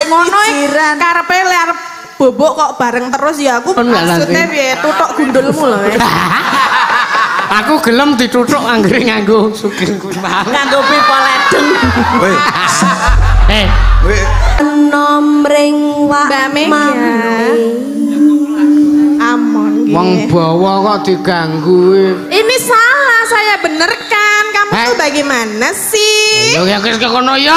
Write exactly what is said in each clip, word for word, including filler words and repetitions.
ngono karepe arep bobok kok bareng terus ya aku maksudnya piye tutuk gundulmu lho. Aku gelem dituthuk anggere nganggo sugih kuwi nganggo pipa ledeng. Woi. Eh, nomring wak amon wong bawa kok diganggu. Ini salah saya benerkan. Kamu tuh bagaimana sih? Yo ya wis kono ya.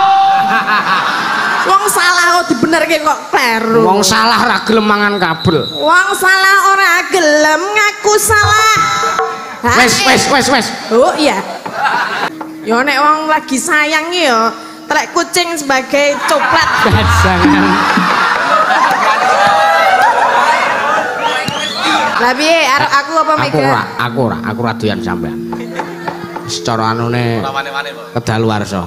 Wong salah kok dibenerke kok kleru. Wong salah ra gelem mangan kabel. Wong salah ora gelem ngaku salah. Wes wes wes wes. Oh iya. Yo nek wong lagi sayang yo telek kucing sebagai coklat. Jangan. Lah piye arep aku apa Mega? Aku ora, aku ora, aku ora doyan sampean. Secara anune kedaluwarsa.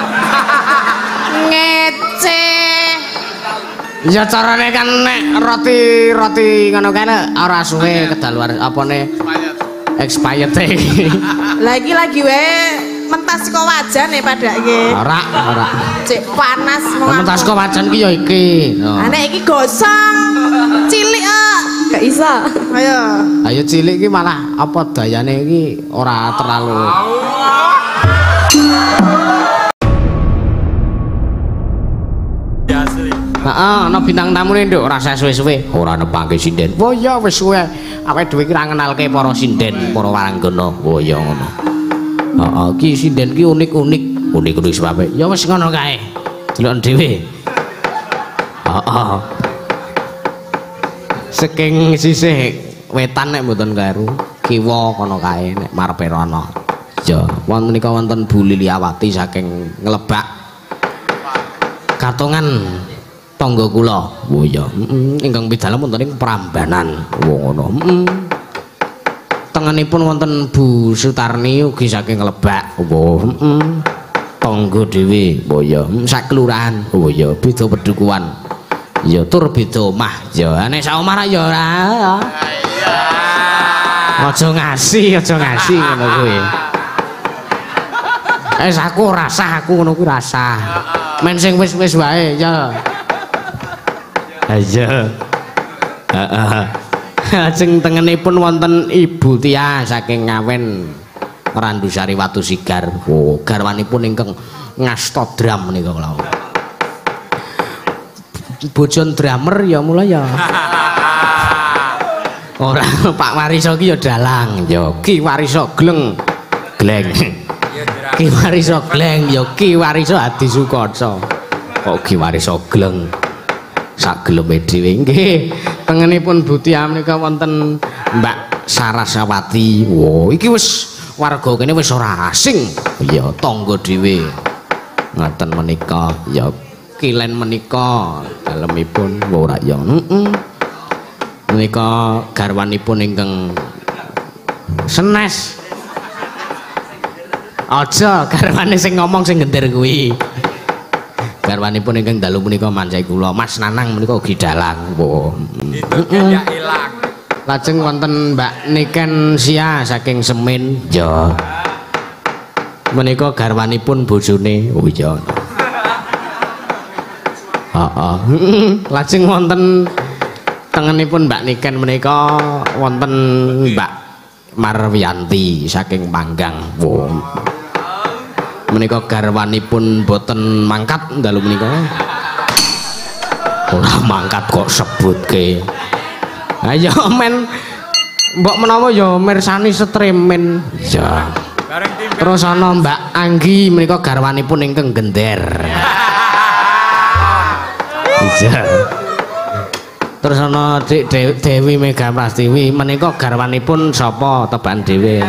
Ngece. Ya carane kan nek roti-roti ngono kae ora suwe kedaluwarsa apane expired. Lagi-lagi wae mentas kok wajane padake. Ora, ora. Cek panas mau. Mentas kok wajan ki ya iki. Ah nek iki gosong. Cilik ah. Gak iso. Ayo. Ayo cilik iki malah apa dayane iki ora terlalu. Heeh, ana bintang tamune nduk ora suwe-suwe, ora nepake sinden. Oh ya wis suwe. Awake dhewe iki ra ngenalke para sinden, para waranggana. Oh ya ngono. Heeh, iki sinden ki unik-unik, unik-unik sebabe. Ya wis ngono kae. Delok dhewe. Heeh. Saking sisih wetan nek mboten kleru, kiwa kono kae nek marepe rono. Ya, wonten menika wonten Bu Liliawati saking Nglebak. Katongan tangga kula. Oh ya, heeh, ingkang pidalem wonten ing Prambanan. Oh ngono. Heeh. Tengenipun wonten Bu Sutarni ugi saking Nglebak. Oh, heeh. Tangga dhewe. Oh ya, sak kelurahan. Oh ya, beda pedukuhan. Ya tur beda omah. Ya nek sak omah ra ya ora. Iya. Aja ngasih, aja ngasih ngono kuwi. Eh aku rasah aku ngono kuwi rasah. Men sing wis-wis wae ya. Aja. Heeh. Ajeng tengenipun wonten Ibu Tia saking Ngawen Randusari Watu Sigar. Oh, garwanipun ingkang ngasta drum menika kula. Bojon drummer ya mulai ya. Ora Pak Wariso ki ya dalang, ya Ki Wariso gleng. Gleng. Ki Wariso gleng ya Ki Wariso Adi Sukoco. Kok Ki Wariso gleng. Sak geleme dhewe nggih. Tengenipun Butia menika wonten Mbak Saraswati. Wo, iki wis warga kene wis ora asing. Ya tangga dhewe. Ngaten menika ya kilen menika dalemipun ora ya heeh menika garwanipun ingkang senes aja garwane sing ngomong sing gender kuwi garwanipun ingkang dalu menika manjai kula Mas Nanang menika ugi dalang heeh lajeng wonten Mbak Niken Sia saking Semin ya menika garwanipun bojone oh iya heeh. Lajeng wonten tengenipun Mbak Niken menika wonten Mbak Marwiyanti saking Panggang. Wow. Menika garwanipun boten mangkat dalu menika. Ora mangkat kok sebutke. Ayo men mbok menawa ya mirsani stremen. Ya. Terus ana Mbak Anggi menika garwanipun ingkang gender. Iya. Terus ana Dik Dewi Mega Prastiwi menika garwanipun sapa teban dhewe.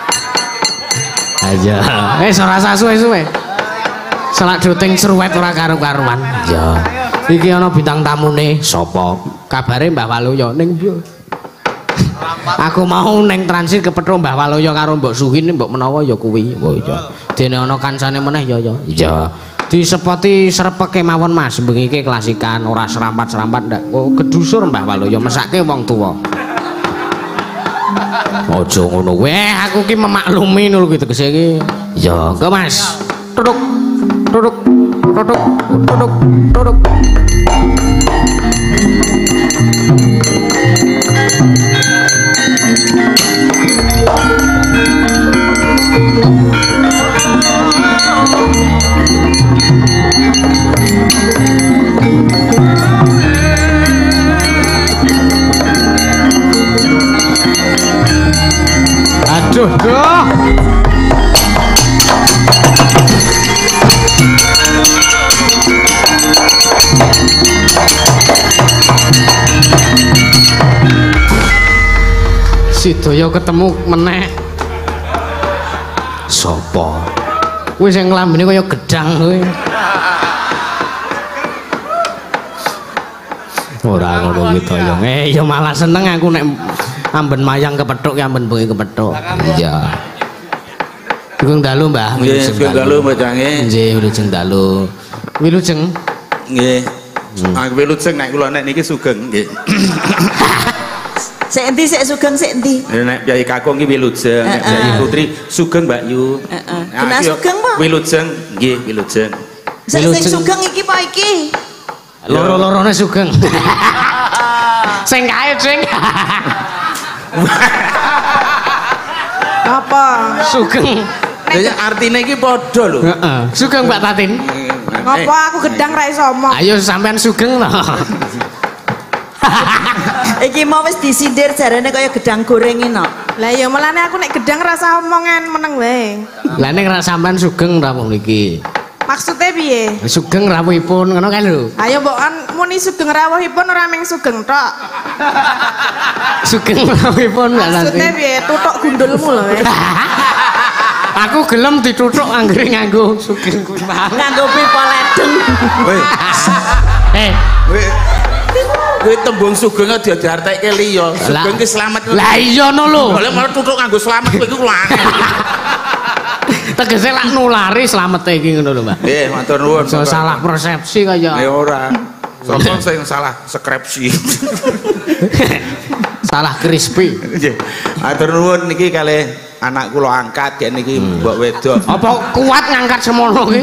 Aja. Wis ora usah suwe-suwe. Selak duting seruwet ora karo-karuan. Ya. Iki ana bintang tamune sapa? Kabare Mbah Waluya ning ndi? Aku mau neng transit kepethuk Mbah Waluya karo Mbok Suhin mbok menawa ya kuwi. Oh iya. Dene ana kancane meneh ya ya. Iya. Disepoti srepeke mawon Mas bengi iki klasikan ora serampat-serampat ndak oh kedusur Mbah Waluya mesake wong tuwa aja ngono weh aku ki memaklumi lho gitu tegese iki ya engko Mas duduk duduk Tutuk, tutuk, tutuk. Aduh, duh. Si Daya ketemu meneh. Sopo? Kuwi sing lambene kaya gedang kuwi. Ora ngono kuwi Daya. Eh ya malah seneng aku nek amben mayang kepethuk ki amben bengi kepethuk. Iya. Sugeng dalu, Mbah. Nggih, sugeng dalu Mbah Cange. Nggih, wilujeng dalu. Wilujeng. Nggih. Aku wilujeng nek kula nek niki sugeng nggih. Sik endi sik sugeng sik endi? Nek Kyai Kakung iki wilujeng, nek Kyai Putri sugeng Mbak Yu. Heeh. Kena sugeng apa? Wilujeng, nggih wilujeng. Sik sing sugeng iki apa iki? Loro-lorone sugeng. Sing kae, sing. Apa? Sugeng. Lah artine iki padha lho. Heeh. Sugeng Mbak Tatin. Ngopo aku gedang ra iso omong. Ayo sampean sugeng to. Iki mau wis disindir jarane kaya gedang goreng ino. Lah ya melane aku nek gedang rasa omongan meneng wae. Lah nek ra sampean sugeng rawuh niki. Maksudnya piye? Sugeng rawuhipun ngono kan lho. Ayo mbok kan muni sugeng rawuhipun ora mung sugeng tok. Sugeng rawuhipun Mbak Tatin. Maksudnya piye? Tutuk gundulmu lho. Aku gelem dituthuk anggere nganggo sugeng kuwi mah. Nganggo pipa ledeng. Woi. Eh, Woi. Kuwi tembung sugeng aja diartekke liya. Sugeng ki slamet. lah iya no lho. Boleh malah tutuk nganggo slamet kowe iku aneh. Tegese lak nulari slamete iki ngono lho, Mbak. Nggih, matur nuwun. So salah persepsi kaya. Ya ora. Sopo sing salah skripsi. Salah crispy. Nggih. Matur nuwun niki kalih anak kula angkat yen niki mbok wedok. Apa kuat ngangkat semono ki?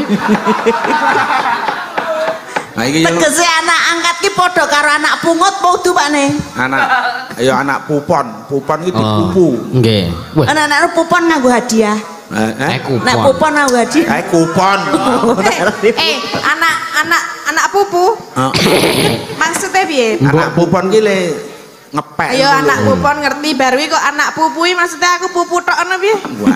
Nah iki yo Tegese anak angkat ki padha karo anak pungut apa kudu Pakne? anak ya anak pupon. Pupon iki dipupu. Nggih. Wah, Anak-anak pupon nganggo hadiah. Eh, eh Nek kupon. pupon nganggo hadiah. kae kupon. Eh, anak anak anak pupu. Maksudnya piye? Anak pupon ki le ngepek. Ayo anak pupon ngerti baru kok anak pupui maksudnya aku pupu tok ngono piye?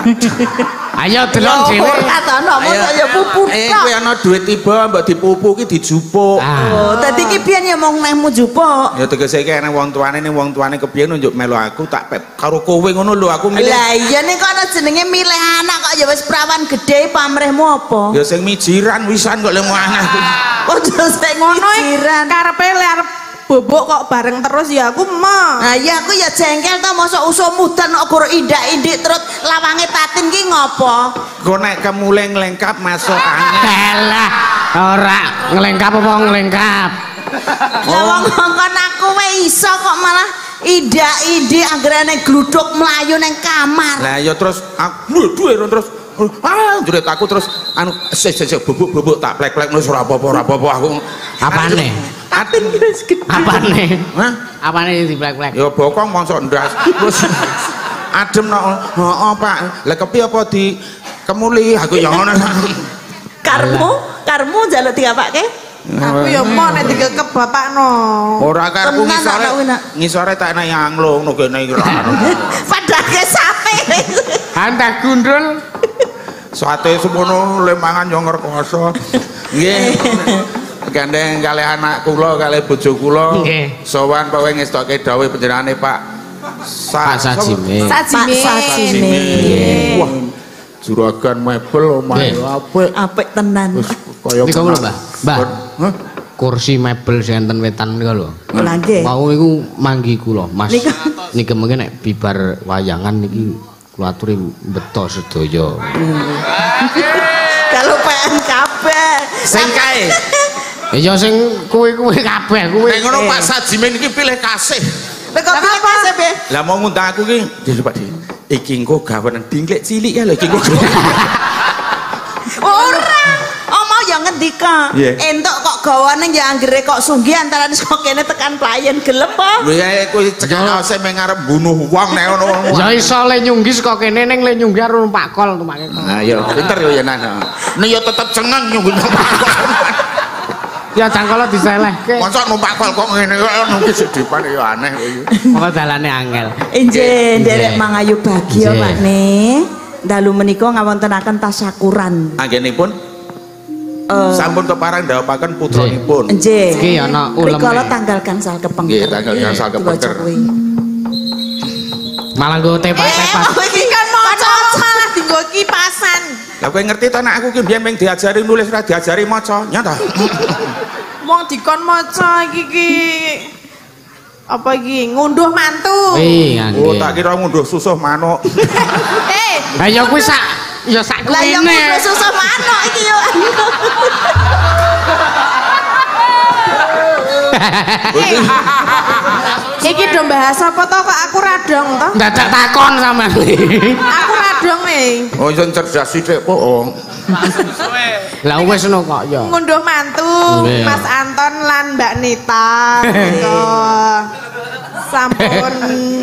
Ayo delok dhewe. Ora katono mosok ya pupu Eh tok. kowe ana duit tiba mbok dipupu ki dijupuk. Ah. Oh, dadi ki biyen ya mung neh mujupuk. Ya tegese iki ana wong tuane ning wong tuane kepiye nunjuk melu aku tak pep karo kowe ngono lho aku milih. Lah iya nek ana jenenge milih anak kok ya wis prawan gedhe pamrihmu apa? Ya sing mijiran wisan kok le mau anak. Ojo sing Ngono jiran. karepe le arep bobok kok bareng terus ya aku mah. Nah iya aku ya jengkel to mosok usul mudan kok gur indak-indik terus lawange Tatin ki ngopo? Kok nek kemule nglengkap masuk angin. Elah, ora nglengkap apa nglengkap. Lah wong kon aku wae iso kok malah indak-indik anggerane gluduk mlayu ning kamar. Lah ya terus aku duwe terus ah juret aku terus anu sik sik bubuk-bubuk tak plek-plek wis ora apa-apa ora apa-apa aku. Apane? Tatin wis gedhe. Apane? Hah? Apane diplek-plek? Ya bokong monsok ndas. Terus adem nok. Heeh, Pak. Lah kepi apa di kemuli aku ya ngono. Karmu, karmu njaluk diapake? Aku ya mau nek digekep bapakno. Ora karepku Tenan, ngisore. tak nak. Ngisore tak enak yanglung no kene iki ra. Padake sape. Anta gundul. Sate semono lemangan yo ngerkoso. Nggih. Gandeng kalih anak kula kalih bojo kula. Nggih. Sowan pawe ngestokke dawuh panjenengane Pak Pak Sajime. Sajime. Sajime. Wah. Juragan mebel omahe Nggih. apik. Apik tenan. Wis kaya Niku lho, Mbah. Mbah. Hah? Kursi mebel sing enten wetan niku lho. Lah nggih. Mau iku manggi kula, Mas. Nika. Niki mengke nek bibar wayangan niki kula aturi beto sedaya. Kalau P N kabeh. Sing kae. Ya sing kuwi-kuwi kabeh kuwi. Nek ngono Pak Sajimin iki pilih kasih. Lha kok pilih kasih be? Lah mau ngundang aku ki, jadi Pak Di. Iki engko gawean dingklek cilik ya lho iki engko. Ora. Oh mau ya ya ngendika. Nggih. Entuk kok gawane ya anggere kok sugih antarané kok kene tekan playen gelem apa? Kuwi kuwi cekak ose meng arep bunuh wong nek ngono. Ya iso le nyunggis kok kene ning le nyunggih karo numpak kol tumpake. Nah ya pinter yo yen ana. Nek yo tetep cengeng nyungguh numpak kol. Ya jangkala diselehke. Mosok numpak kol kok ngene kok nunggis dipan yo aneh kowe. Kok dalane angel. Injih, nderek Nggih. Mangayu Bagya Nggih. Pak Ne. Dalu menika ngawontenaken tasyakuran. Anggenipun Eh, sampun keparang ndhawapaken putranipun. Nggih. Iki ana uleme. Rikala tanggal gangsal kepengker. Nggih, tanggal gangsal kepengker. Diwaca kuwi. Malah nggo tepas-tepas. kowe iki kan maca malah dienggo kipasan. Lah kowe ngerti to nek aku ki mbiyen meng diajari nulis ora diajari maca, nyata. Wong dikon maca iki ki apa iki ngunduh mantu. Wih, Oh, nggih. tak kira ngunduh susuh manuk. Eh, Lah ya kuwi sak ya sak Lah ya kuwene. kudu susah manuk iki yo. iki do bahas apa to kok aku radong to? Dadak takon sampean. Aku radong nih. Oh, iso cerdas sithik po. Oh. Lah wis ngono kok ya. Ngunduh mantu Nggih. Mas Anton lan Mbak Nita. Gitu. Sampun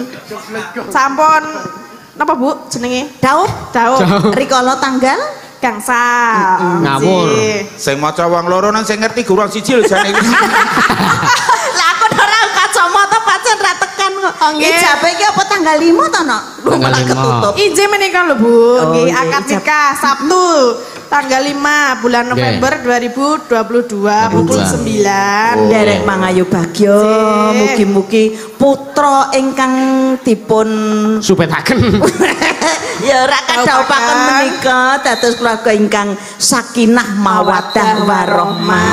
sampun napa Bu jenenge? Daup, Daup. rikala tanggal Gangsal. Ngawur. Ji. Sing maca wong loro nang sing ngerti gurang siji lho jane iki. lah aku ora kacamata pancen ra tekan kok. Oh, nggih. Ijabe iki apa tanggal lima to, Nok? Lu Tanggal malah lima. ketutup. Ije menika lho Bu, Oh, nggih iya, akad ijab. nikah Sabtu tanggal lima bulan Nggih. November dua ribu dua puluh dua pukul sembilan. Derek Mangayu Bagya, Nggih. mugi-mugi putra ingkang dipun Supetaken. ya ora kadhaupaken Kadhaupaken. menika dados keluarga ingkang sakinah mawaddah warahmah.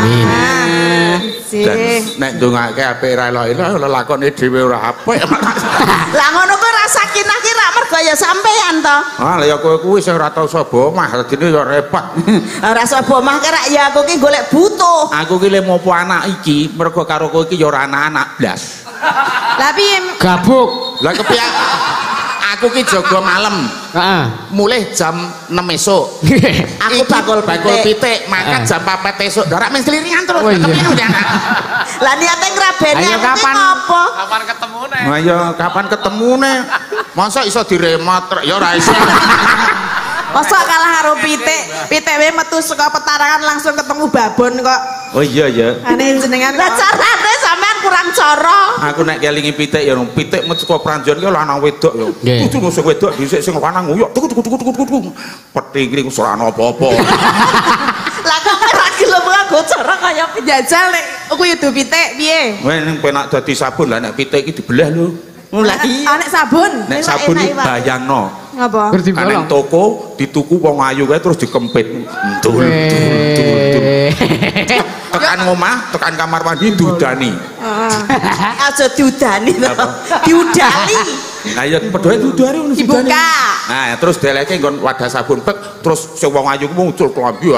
Dan Sih. nek ndongake apik ra elok-elok lakone dhewe ora apik. Lah ngono kuwi ra sakinah ki ra mergo ya sampean to. Ah, lah ya kowe kuwi sing ora tau sapa omah, dadine ya repot. Ora sapa omah ki ra ya aku ki golek butuh. Aku ki le mopo anak iki mergo karo kowe iki ya ora anak-anak blas. Lah piye Gabuk. Lah kepiye aku ki jaga malam, Heeh. mulih jam enam esuk. Aku bakul bakul pitik. pitik, makan Ah. jam empat esuk. Darak mung selirian terus. Oh, iya. Kepiye udah anak? Lah niate ngrabeni Ayo, aku ki kapan? ngopo? Nah ya kapan ketemune? Masa iso diremat ya ora iso. Mosok kalah karo pitik, pitik wae metu saka petarangan langsung ketemu babon kok. Oh iya ya. Ane jenengan Lah carane sampean kurang cara. Aku nek kelingi pitik ya nang pitik metu saka pranjon ki lanang wedok ya. Nggih. Kudu sing wedok dhisik sing lanang nguyok. Tuku tuku tuku tuku tuku. Peti iki ora ana apa-apa. Lah kok ora gelem nganggo cara kaya jajal nek aku yudu pitik piye? Weh ning penak dadi sabun lah nek pitik iki dibelah lho. Mulai Anek sabun. Nek Enak, sabun enak, iki Pak. bayangno. Ngapa? Ngerti Kan bolong. nang toko dituku wong ayu kae terus dikempit. Dul dul dul dul. Tekan omah, tekan kamar mandi dudani. Heeh. aja diudani to. Diudali. Nah ya padha dudani ngono Dibuka. dudani. Nah, terus deleke nggon wadah sabun pek terus sing wong ayu ku muncul klambi.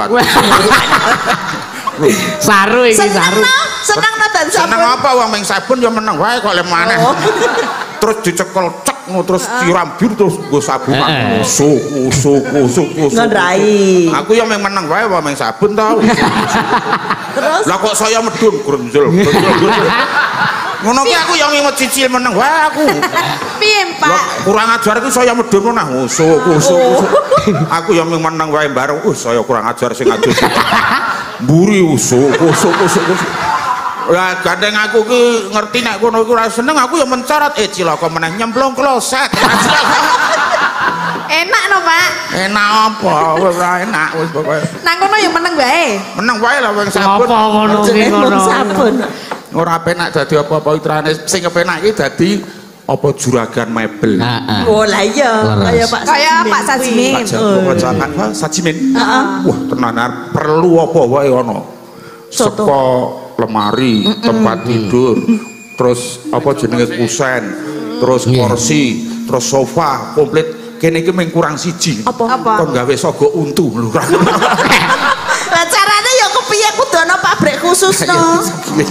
Saru iki Seneng saru. no, seneng no dan sabun. Seneng apa wong meng sabun ya meneng wae kok le maneh. Oh. Terus dicekel cek ngono terus siram bir terus nggo sabun Heeh. usuk usuk usuk usuk. Ngandrai. Aku ya meng meneng wae wong meng sabun to. Terus Lah kok saya medun grunjul grunjul grunjul. Ngono ki aku yang ngimet cicil meneng wae aku. Piye, Lah Pak? kurang ajar ki saya medun meneh usuk usuk usuk. Aku yang meng meneng wae bareng. Uh saya kurang ajar sing adus. Mburi usuk usuk usuk usuk. Lah gandeng aku ki ngerti nek kono iku ora seneng aku ya mencorot eh cilaka meneh nyemplung kloset. Enak no, Pak. Enak apa? Wis ora enak wis pokoke. Nang kono ya meneng wae. Meneng wae lah wong sabun. Apa ngono ki jeneng ngono. sabun. Ora penak dadi apa-apa itrane sing kepenak iki dadi apa juragan mebel. Heeh. Oh lah iya, Leres. kaya Pak Kaya Pak Sajimin. Pak Jago Pacakan Pak Sajimin. Heeh. Wah, tenanan perlu apa wae ana. Soto. Saka lemari, tempat tidur, terus apa jenenge kusen, terus Iya. kursi, terus sofa komplit. Kene iki mung kurang siji. Apa? Apa? Kon gawe sogo untu lho. Lah carane ya kepiye kudu ana pabrik khusus no.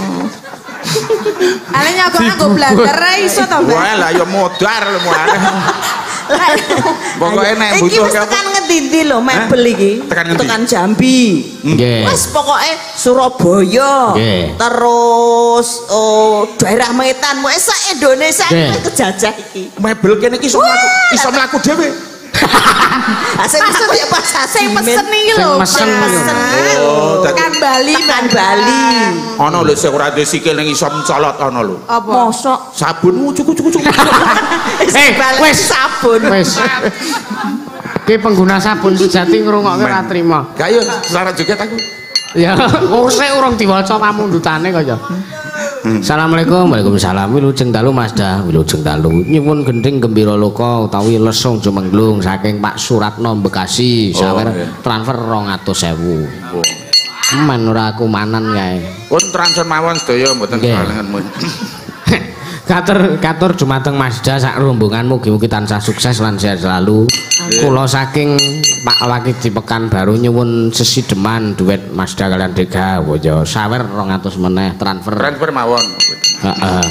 Ale nyogok nganggo blender ae iso to, Mbak? Wah lah ya modar lho muane. Pokoke nek Iki butuh wis apa? tekan ngendi ndi lho mebel iki? Tekan ngendi? Tekan Jambi. Nggih. Wes pokoke Surabaya. Nggih. Terus oh daerah Medan wes sak Indonesia Nggih. iki kejajah iki. Mebel kene iki iso mlaku, iso mlaku dhewe. Asing aku ya pas Sing pesen iki Sing lho. mesen Pak. iki lho. Oh, Tekan Bali, Tekan Mbak. Bali. Ana lho sing ora duwe sikil ning iso mencolot ana lho. Apa? Mosok Sabunmu cucuk-cucuk. Eh, balik wes. sabun. Wis. Ki pengguna sabun sejati ngrungokke ora trima. Gak yo saran joget aku. Ya, usik urung diwaca pamundutane kaya. Assalamualaikum. Waalaikumsalam. Wilujeng dalu Masda, wilujeng dalu. Nyuwun gending gembira loka utawi lesung jumenglung saking Pak Suratno Bekasi. Sawer iya. transfer rong atus ewu. Men ora kumanan kae. Pun transfer mawon sedaya mboten Nggih. kalengan. Katur katur dumateng Masda sak rombongan mugi-mugi tansah sukses lan sehat selalu. Kula saking Pak Waki di Pekanbaru nyuwun sesideman duet Masda kalian Dega. Wojo sawer rong atus meneh transfer. Transfer mawon. Heeh.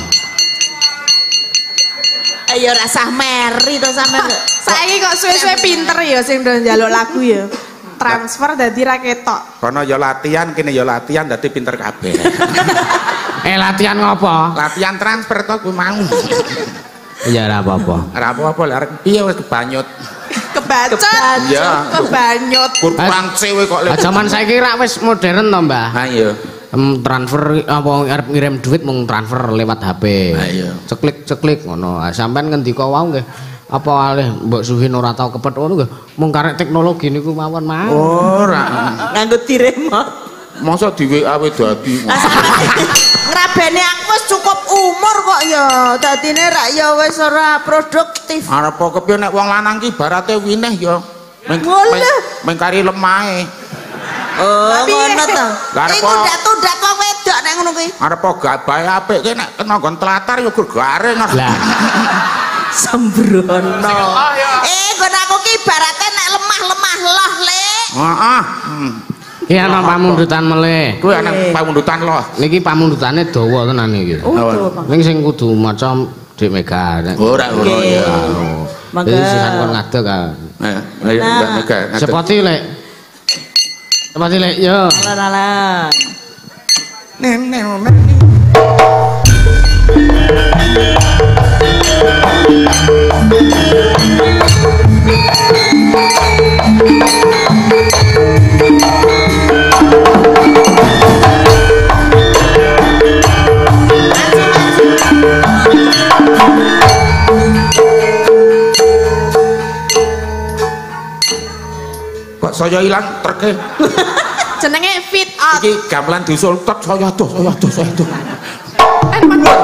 Ayo rasah meri to sampe. Saiki kok suwe-suwe pinter ya sing do njaluk lagu ya. Transfer dadi ra ketok. Kono ya latihan, kene ya latihan dadi pinter kabeh. Eh latihan ngopo? Latihan transfer to kuwi mau. Ya ora apa-apa. Ora apa-apa lek arep piye wis kebanyut. Kebacot. Iya. Kebanyut. Kurang cewe kok lek. Ah, Zaman saiki rak wis modern to, Mbah. Ha iya. Em, transfer apa arep ngirim duit mung transfer lewat H P. Ah, iya. Ceklik-ceklik ngono. Ah, sampean ngendika wae nggih. Apa alih Mbok Suhin ora tau kepet ngono nggih. Mung karek teknologi niku mawon mawon. Ora. Nganggo diremot. Masa di W A we dadi. Ngrabene aku wis cukup umur kok ya. Dadine rak ya wis ora produktif. Arep apa kepiye nek wong lanang ki barate wineh ya. Meng Ngono. meng kari lemahe. Oh, ngono to. Lah, arep Iku apa? ndak-tundak wong wedok nek ngono kuwi. Arep apa gabahe apik ki nek kena nggon telatar ya gur garing. Lah, Sembrono. Eh, nggon aku ki ibarate nek lemah-lemah loh, Le. Heeh. Hmm. iki ana pamundutan meleh. Kuwi anak pamundutan loh. Niki pamundutane dawa tenan iki. Oh, tuh, Bang. Ning sing kudu maca Dik Mega. Nek- Ora ngono Oke. ya. Mangga. Jadi sisan kon ngadeg kan. Eh, ayo Nah. Mbak Mega. ngadeg. Sepoti lek. Sepoti lek yo. Alan-alan. Nen nen nen. Kok saya ilang treke. Jenenge fit out. Iki gamelan diusul tok saya aduh saya aduh saya aduh. Eh, Pak.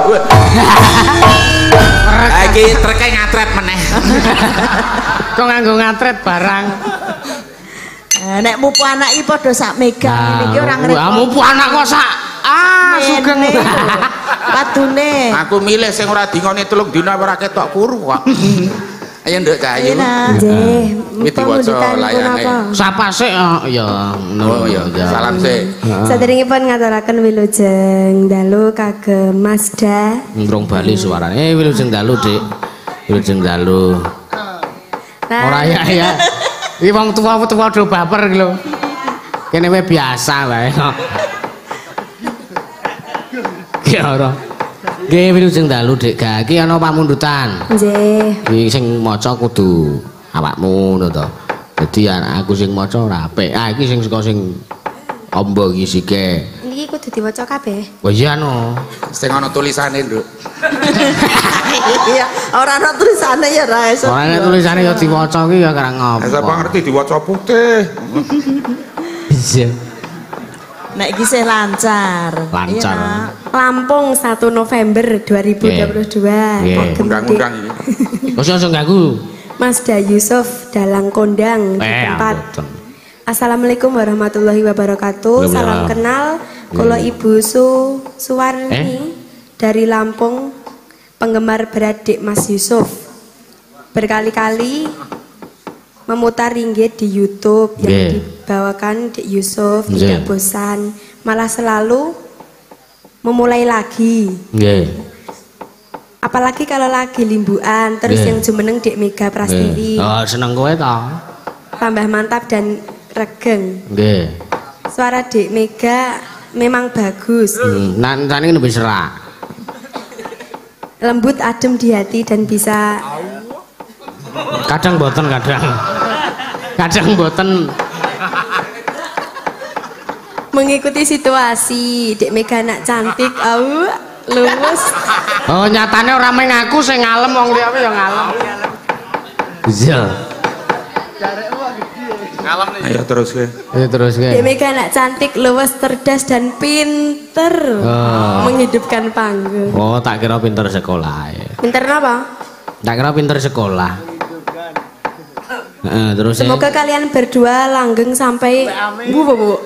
Ah, iki treke ngatret meneh. Kok nganggo ngatret barang. Nah, nek mupu anak iki padha sak mega ngene iki ora ngerti. Kamu pu anak kok sak. Ah, sugeng. Padune. Aku milih sing ora dingone telung dina ora ketok kuru kok. Ayo Nduk Cahayu. Nggih, Iki diwaca layane. Sapa sik oh, ya. Oh iya, salam sik. Saderengipun ngaturaken wilujeng dalu kagem Masda. Ngrung Bali suarane. Eh wilujeng dalu, Dik. Wilujeng dalu. Ora ya ya. Iki wong tuwa-tuwa do baper iki lho. Kene wae biasa wae. Ki ora. Nggih wilujeng dalu, Dik. Ga iki ana pamundutan. Nggih. Iki sing maca kudu awakmu ngono to. Dadi aku sing maca ora apik. Ah iki sing saka sing amba iki sike. Niki kudu diwaca kabeh. Oh iya no. Sing ana tulisane, Nduk. Iya, ora ana tulisane ya ora iso. Ora nek tulisane ya diwaca ki ya karang ngopo. Sapa ngerti diwaca putih. Iya. Nek iki sih lancar. Lancar. Iya, Nak. Lampung satu November dua ribu dua puluh dua. Nggih. Kagem Undang-undang iki. Wis aja ganggu. Masda Yusuf Dalang Kondang di Eh, tempat. ampun. Assalamualaikum warahmatullahi wabarakatuh. Waalaikumsalam. Salam kenal. Kula Ibu Su Suwarni Eh? dari Lampung, penggemar beradik Mas Yusuf. Berkali-kali memutar ringgit di YouTube yang Nggih. dibawakan Dik Yusuf Nggih. tidak bosan, malah selalu memulai lagi. Nggih. Apalagi kalau lagi limbuan, terus Nggih. yang jumeneng Dik Mega Prastiwi. Nggih. Oh, seneng kowe to. tambah mantap dan regeng. Nggih. Suara Dek Mega memang bagus. Hmm, nantane nembe serak. Lembut adem di hati dan bisa Kadang boten kadang. Kadang boten. mengikuti situasi. Dek Mega anak cantik, au, luwes. Oh, nyatane ora meng aku sing ngalem wong liya ya ngalem. Iya. Ayo terus ke. Ayo terus ke. Dek Mega anak cantik, luwes, cerdas dan pinter. Oh. Menghidupkan panggung. Oh, tak kira pinter sekolah. Ya. Pinter apa? Tak kira pinter sekolah. Heeh, terus ya. Semoga kalian berdua langgeng sampai bu bu bu.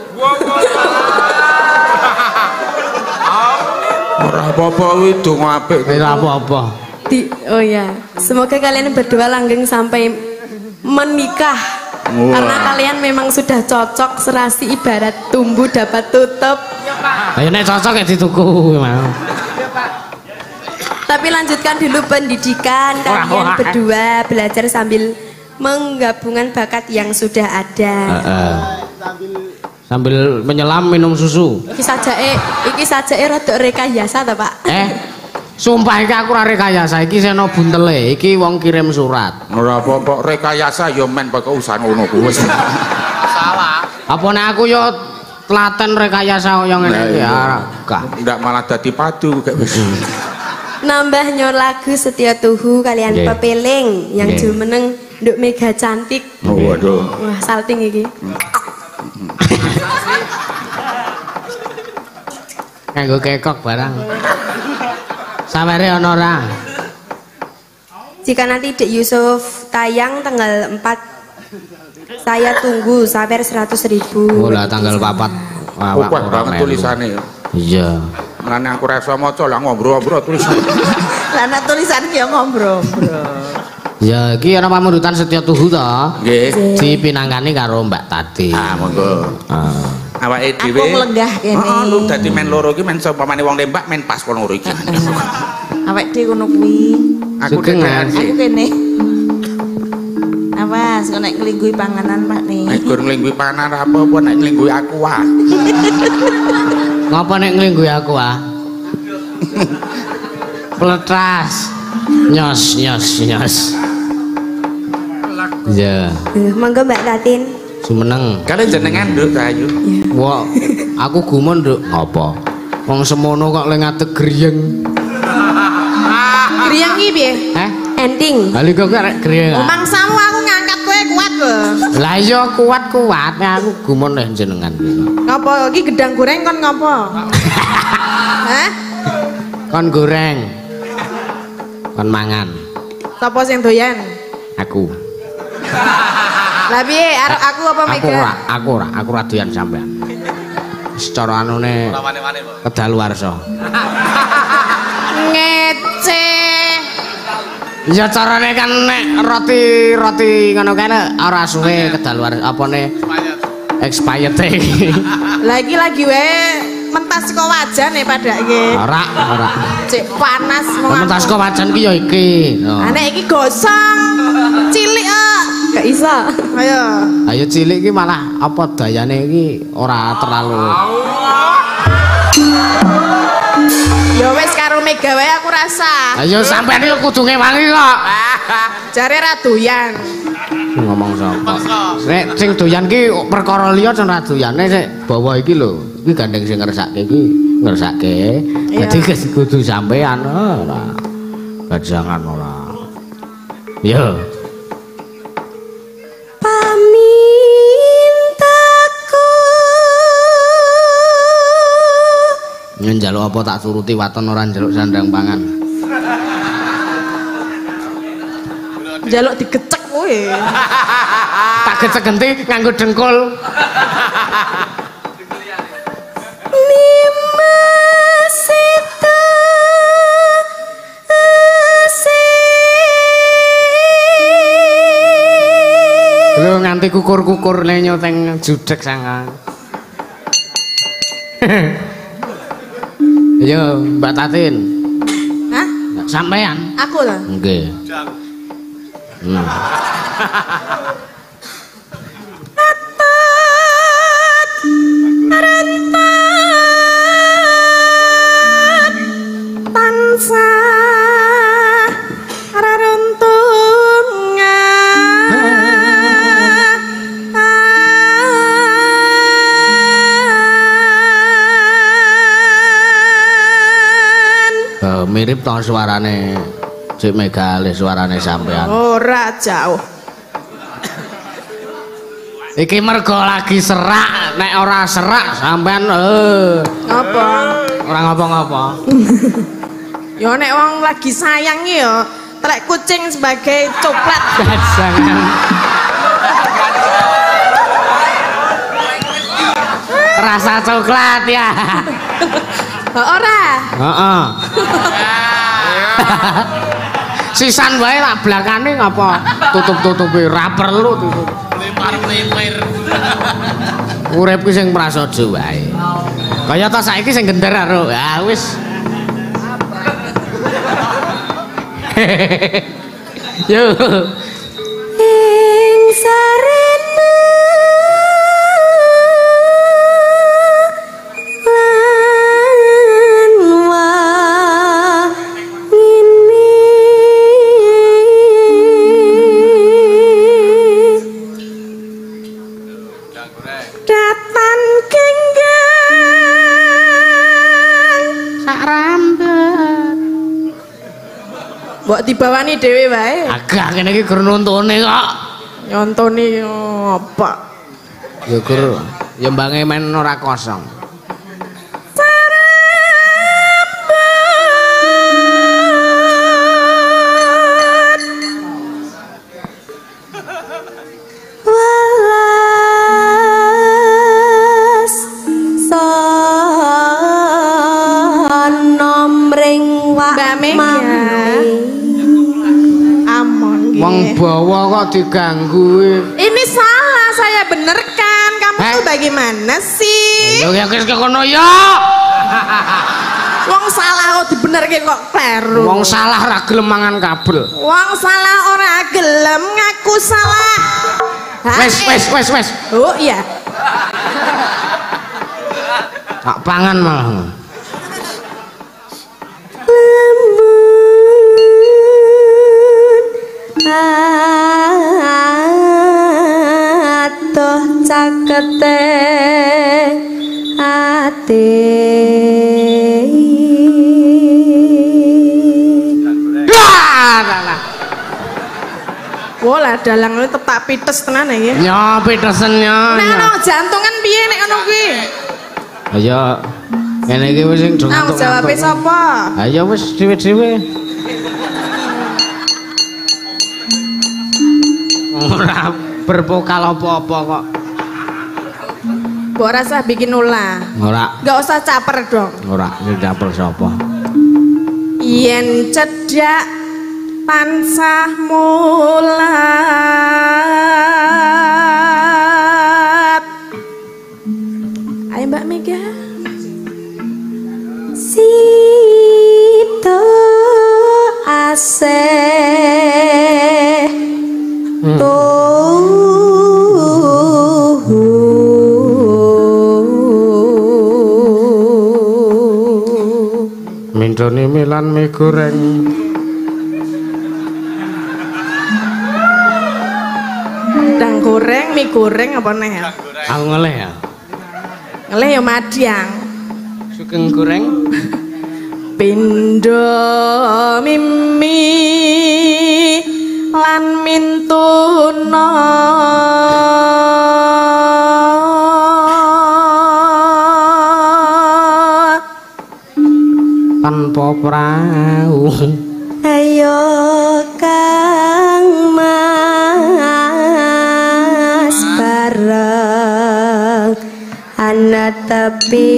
Ora apa-apa kuwi donga apik. Ora apa-apa. Di, oh ya, semoga kalian berdua langgeng sampai menikah. Wah. Karena kalian memang sudah cocok, serasi ibarat tumbuh dapat tutup. Ayo nek cocok ya dituku mau. Tapi lanjutkan dulu pendidikan kalian Wah, wah. berdua, belajar sambil menggabungkan bakat yang sudah ada. Heeh. Sambil menyelam minum susu. Iki saja eh, iki saja eh rada rekayasa ta, Pak? Eh, sumpah iki aku ora rekayasa, iki seno buntele, iki wong kirim surat. Ora apa-apa rekayasa ya men pokoke usaha ngono kuwi. Salah. Apa nek aku yo telaten rekayasa kaya ngene iki ya gak. Ndak malah dadi padu kayak wis. Nambah nyor lagu Setia Tuhu kalian Nggih. pepeling yang Nggih. jumeneng Nduk Mega cantik. Oh, waduh. Wah, salting iki. Nganggo kekok barang. Samare ana ora? Jika nanti Dek Yusuf tayang tanggal empat, saya tunggu sawer seratus ribu. Oh lah tanggal papat. Wah, Kuat banget tulisane. Iya. Mulane aku ora iso maca lah ngombro-ngombro tulisan. Lah nek tulisan ki yo ngombro-ngombro. Ya iki ana pamundutan Setia Tuhu to. Nggih. Dipinangkani karo Mbak Tati. Ah monggo. Ah. Awake Aku dhewe. melenggah kene. Heeh, lu dadi men loro iki men seumpamane wong nembak men pas kono loro iki. Awake dhewe ngono kuwi. Aku Sugeng, dedekan Mas. sih. Aku kene. Awas kok nek nglingguhi panganan Pak nih. Nek gur nglingguhi panan apa-apa nek nglingguhi aku wae. Ngapa nek nglingguhi aku ah? Peletas. Nyos nyos nyos. Iya, Eh, Monggo Mbak Tatin. sumeneng. Kalian jenengan Nduk Ayu. Wah, aku gumun nduk apa? Wong semono kok le ngadeg griyeng. Griyeng iki piye? Eh? Ending. Bali kok arek griyeng. Oh, ah? mangsamu aku ngangkat kowe kuat lho. Lah iya kuat-kuat aku gumun nek jenengan. Ngapa iki gedang goreng kon ngapa? Hah? Kon goreng. Kon mangan. Sapa sing doyan? Aku. Lah piye arep aku apa Aku Mega? ora, aku ora, aku ora doyan sampean. Secara anune kedaluwarsa. Ngece. Ya carane kan nek roti-roti ngono kae ora suwe kedaluar apane expired iki. Lah iki lagi wae mentas kok wajane padake. Ora, ora. Cek panas mau. Mentas kok wajan ki ya iki. Oh. Anek iki gosong. Cilik ah. Gak iso. Ayo. Ayo cilik iki malah apa dayane iki ora terlalu. Ya wis karo Mega wae aku rasa. Ayo sampean iki kudu ngewangi kok. Jare ra doyan. Ngomong sapa? Nek sing doyan ki perkara liya jan ra doyane sik bawa iki lho. Iki gandeng sing ngersake iki ngersake. Dadi kudu sampean ora. Gajangan ora. Yo. Pamintaku. Njaluk apa tak turuti waton ora njaluk sandang pangan. Jaluk digecek kowe. Tak gecek genti nganggo dengkul. Nimasita asih. Lho nganti kukur-kukur le nyoteng judek sanga. Yo Mbak Tatin. Hah? Sampean? Aku lah. Nggih. Hmm. rentet tansah reruntungan. Oh, mirip to suarane Cik Megali suarane sampean. Ora jauh. Iki mergo lagi serak, nek ora serak sampean eh Apa? ora ngapa-ngapa. Ya nek wong lagi sayang ya, telek kucing sebagai coklat. Jangan. Rasa coklat ya. Ora. Heeh. Sisan wae tak blakane ngapa tutup-tutupi ra perlu tutup. Limar-limir. Urip ki sing prasaja wae. Kaya ta saiki sing gender karo. Ha wis. Yo. Ing sarena lan wangine Datan genggang Sak rambut. mbok dibawani dhewe wae. Agak kene iki gur nuntune kok. Nyontoni apa? Ya gur ya mbange men ora kosong. welas sono mring Mbak Mega. Amon nggih. Wong bawa kok diganggu. Ini salah saya benerkan. Kamu Eh? tuh bagaimana sih? Ya ya wis kono ya. Wong salah kok dibenerke kok kleru. Wong salah ra gelem mangan kabel. Wong salah ora gelem ngaku salah. Hah, Wes eh. wes wes wes. Oh iya. Tak pangan malah. atoh cakete ati Wah, lah dalang lu tetap pites tenan ya. Ya pitesen ya. Nek ana jantungan piye nek ngono kuwi? Ayo. Ngene iki wis sing dong. Tanggung jawabe sapa? Ayo wis dhewe-dhewe. Ora berpokal apa-apa kok. Mbok rasa bikin ulah. Ora, Gak usah caper dong. ora sing dapur sapa. Yen cedak pansah mulat. Ayo Mbak Mega. sito asih tuhu Mindone milan mie goreng. Dang goreng, mie goreng apa neh? Aku ngeleh ya. Ngeleh ya Madiang. Sugeng goreng. Pindo mimi lan mintuna Tanpa prau. ayo kang mas bareng ana tepi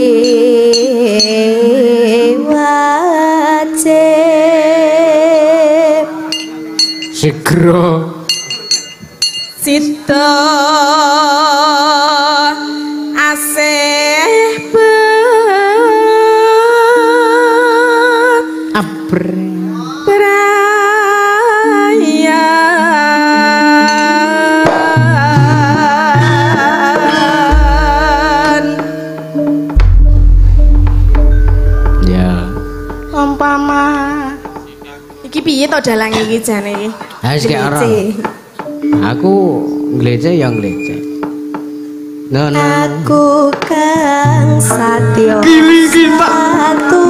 wajib Segera Sita asih abre. berayan umpama. Iki piye to dalang iki jane iki? Ha wis gak ora. Aku nglece ya nglece. No no. Aku kang satya Gili kita. satu.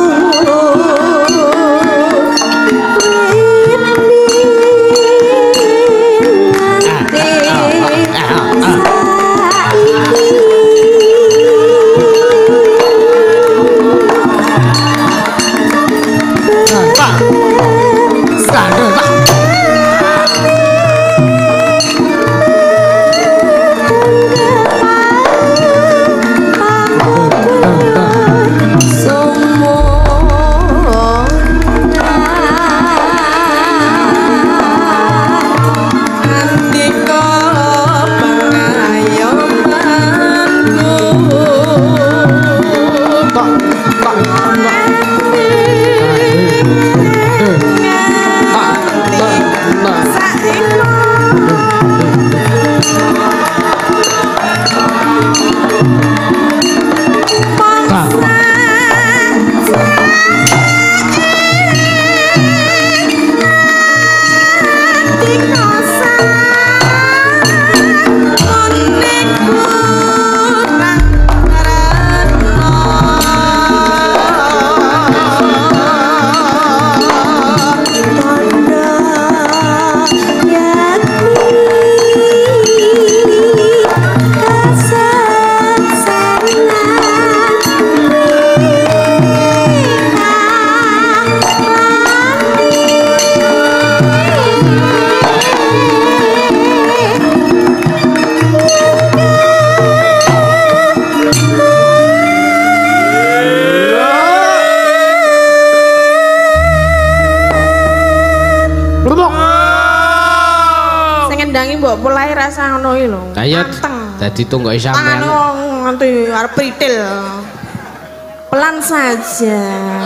mbok polahe rasa ngono iki lho. Ayo dadi tunggoke sampean. Tangan nganti arep pritil. Pelan saja.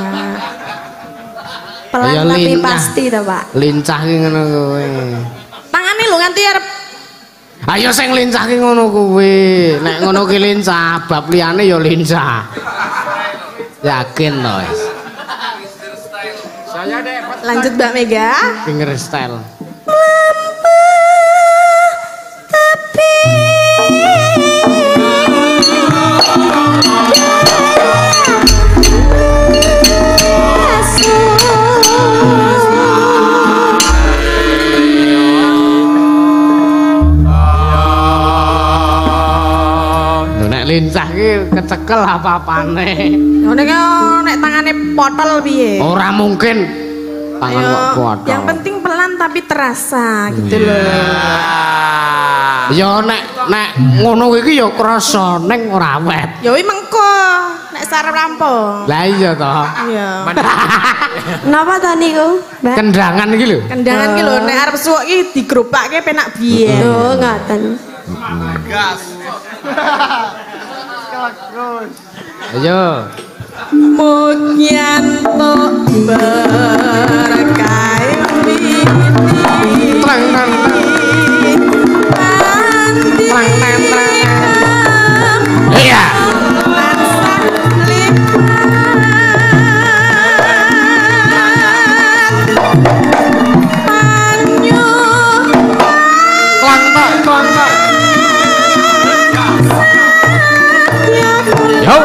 Pelan Ayo, tapi lincah. pasti to, Pak. Lincah ki ngono kowe. Tangane lho nganti arep Ayo sing lincah ki ngono kuwi. Nek ngono ki lincah, bab liyane ya lincah. Yakin to wis. Saya dapat lanjut Mbak Mega. finger style. Lincah ki kecekel apa-apane. Ngene ki nek tangane potol piye? Ora mungkin. Tangan Ayo, kok potol. yang penting pelan tapi terasa gitu loh. Ya nek nek ngono iki ya krasa ning ora wet. Ya wi mengko nek sarep rampung. Lah iya to. Iya. Napa ta niku, Mbak? Kendangan iki lho. Kendangan ki lho nek arep suwuk ki digrobake penak biyen. Oh, ngoten. Gas. Ayo. Mukyanto berkae miti. Trang nang. Trang nang trang. Iya. Klang tak, klang tak. Yo.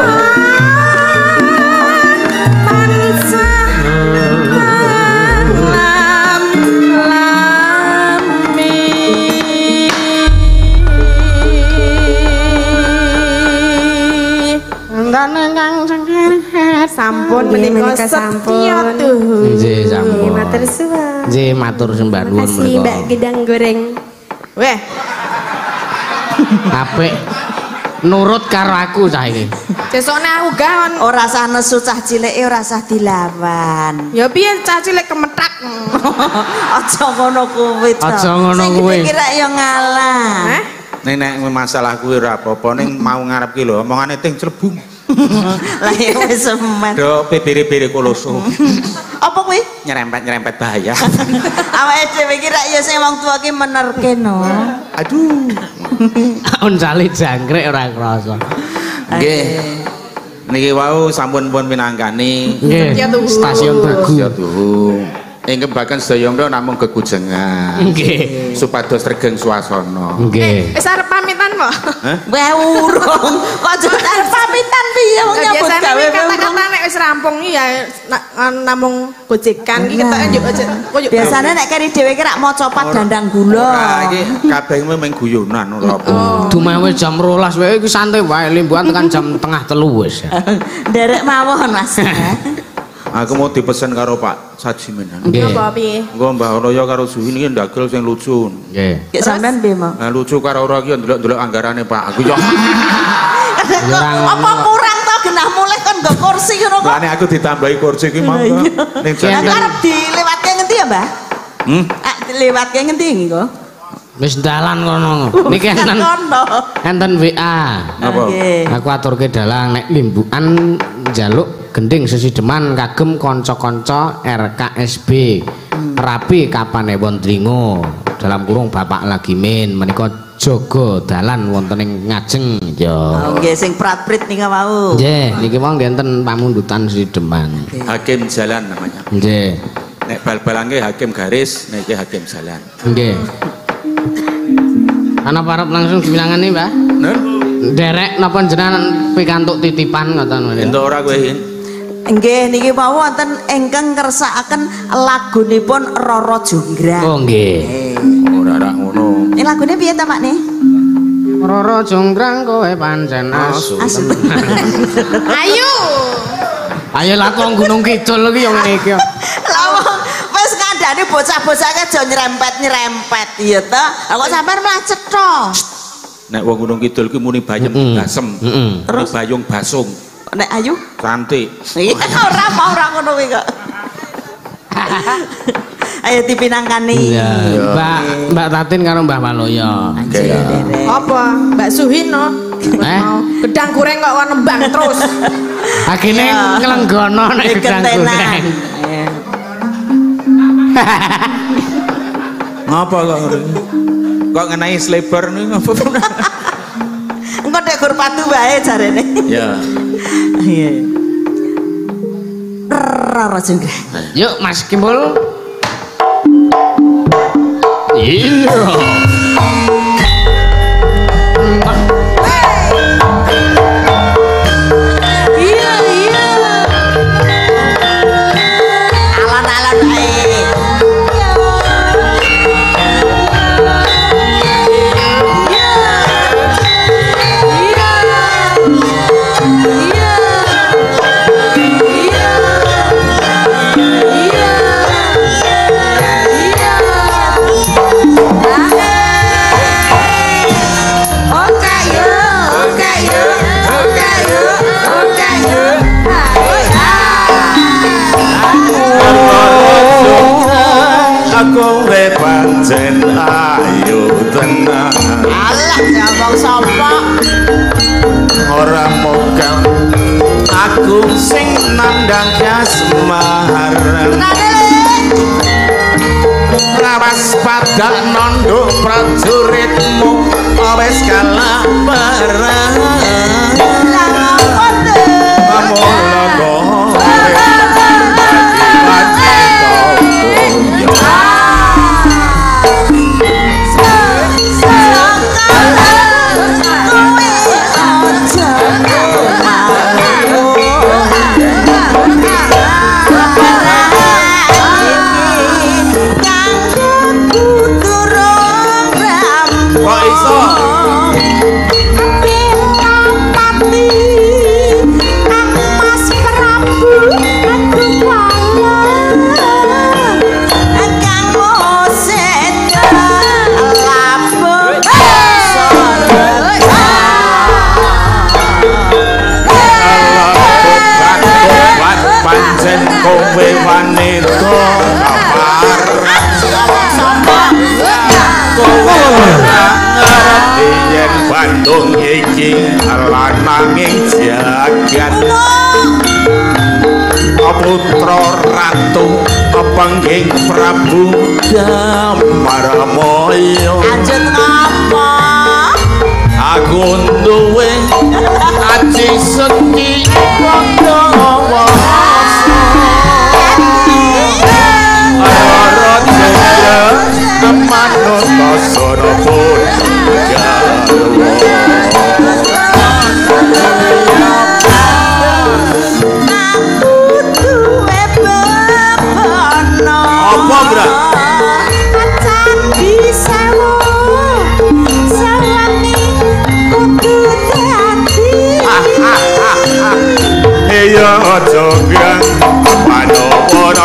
Sampun Nggih, menika menika sampun. setya tuh. Nggih, sampun. Matur suwun. Nggih, matur sembah nuwun Makasih menika. Mbak Gedang Goreng. Weh, Apik. Nurut karo aku saiki. sesone aku gaon. Ora sah nesu cah cileke ora sah dilawan. Ya piye cah cilik kemetak. Aja ngono kuwi to. Aja ngono Sing kuwi. kira ya ngalah. Hah? Nek nek masalah kuwi ora apa-apa ning mau ngarep ki lho omongane ting clebung. Lah ya wis semen. Do bebere-bere koloso. Apa kuwi? Nyerempet-nyerempet bahaya. Awake dhewe kira ya sing wong tuwa ki menerke no. Aduh. Unsale jangkrik ora krasa. Nggih. Niki wau sampun pun minangkani Nggih. Stasiun Dagu. ya tuh ingkang bahkan sedaya namung gegujengan Nggih. supados regeng swasana Nggih. Wis arep pamitan kok. Wah urung. Kok jeneng pamitan piye wong nyambut Biasane gawe nek kata-kata nek wis rampung iki ya na- namung gojekan iki ketoke yo aja koyo biasanya nek keri dhewe ki rak maca pat dandang gula. Nah, iki kabeh mung guyonan ora apa. Dumawe jam rolas wae iki santai wae limbuhan tekan jam tengah telu wis. Nderek mawon Mas. Aku mau dipesen karo Pak Sajimenan. Nggih. apa piye? Engko Mbah Royo karo Suhi niki ndagel sing lucu. Nggih. Ki sampean piye mau? Nah lucu karo ora ki ndelok-ndelok anggarane Pak. Aku yo Apa kurang to genah mulih kon nggo kursi ngono kok. lane aku ditambahi kursi ki monggo. Ning Lah jan. arep dilewatke ngendi ya, Mbah? Hmm? Ah, dilewatke ngendi nggo? Wis dalan kono. Niki enten Kono. enten W A. Apa? Nggih. Aku aturke dalang nek limbukan njaluk gending sesideman kagem kanca-kanca R K S B. Rapi kapane wondringo. Dalam kurung Bapak lagi min menika jaga dalan wonten ing ngajeng ya. Oh nggih sing prat-prit nika wau. Nggih, niki wong enten pamundutan sesideman. Hakim jalan namanya. Nggih. Nek bal-balan ki hakim garis, nek ki hakim jalan. Nggih. Ana parep langsung dibilangane, Mbah? Nen? Derek napa jenengan pikantuk titipan ngoten niku. Entuk ora kowe Hin? Nggih niki wau wonten ingkang ngersakaken lagunipun Roro Jonggrang. Oh nggih. Ora ora ngono. Ini lagune piye ta, Mak nih? Roro Jonggrang kowe pancen asu. Asu. Ayo. Ayo lakon Gunung Kidul iki yo ngene iki. Lah wong wis kandhane bocah-bocah ke aja nyerempet-nyerempet ya ta. Lah kok sampean malah cetha. Nek wong Gunung Kidul ki muni bayem Mm-mm. basem. Mm-mm. Terus bayung basung. Nek ayu Cantik. iya ora mau ora ngono kuwi kok. Ayo dipinangkani. Iya, Mbak Mbak Tatin karo Mbah Waloyo. Oke. Apa? Mbak Suhino. Eh? Mau gedang goreng kok kok nembang terus. Akine nglenggono nek gedang goreng. Ngapa kok ngono? Kok ngenai sleeper niku ngapa? Engko nek gur patu wae jarene. Ya. Iya. Roro Jonggrang. Yuk Mas Kimbul. Iya. Iya iya. Alan-alan ae. Aku we pancen ayu tenan. Alah ngomong sapa? Ora mogah aku sing nandang kasmaran. Lawas padang nonduk prajuritmu wis kalah perang. Mula gore kok iso pancen kowe wanita kapar kowe ora ngerti yen Bandung iki lananging jagat putra ratu pengging Prabu Damarmaya Lanjut ngapa? aku duwe aji seki padha wasa ora jaya manut tasana pun apa bra candi sewu sawangi kudu dadi ya aja gang manowo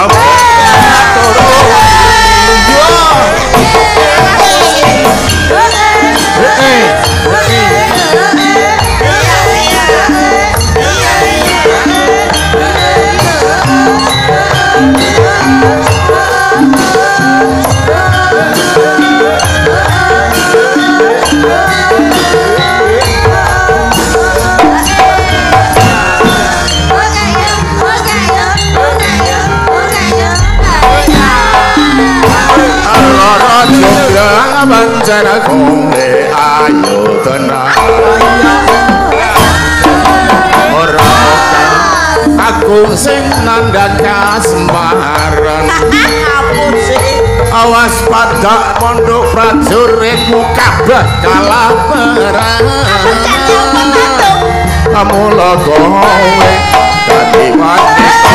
pancen kone ayo tenang ora aku sing nandhang kasemaran apa sih awas pada pondok prajuritmu kabeh kalah perang kamu kowe dadi wanita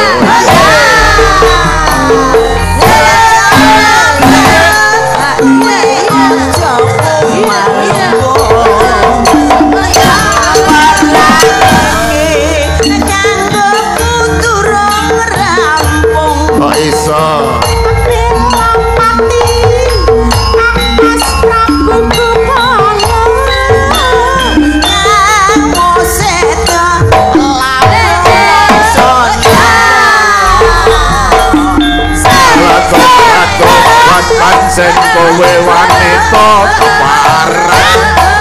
pancen kowe wanita kepareng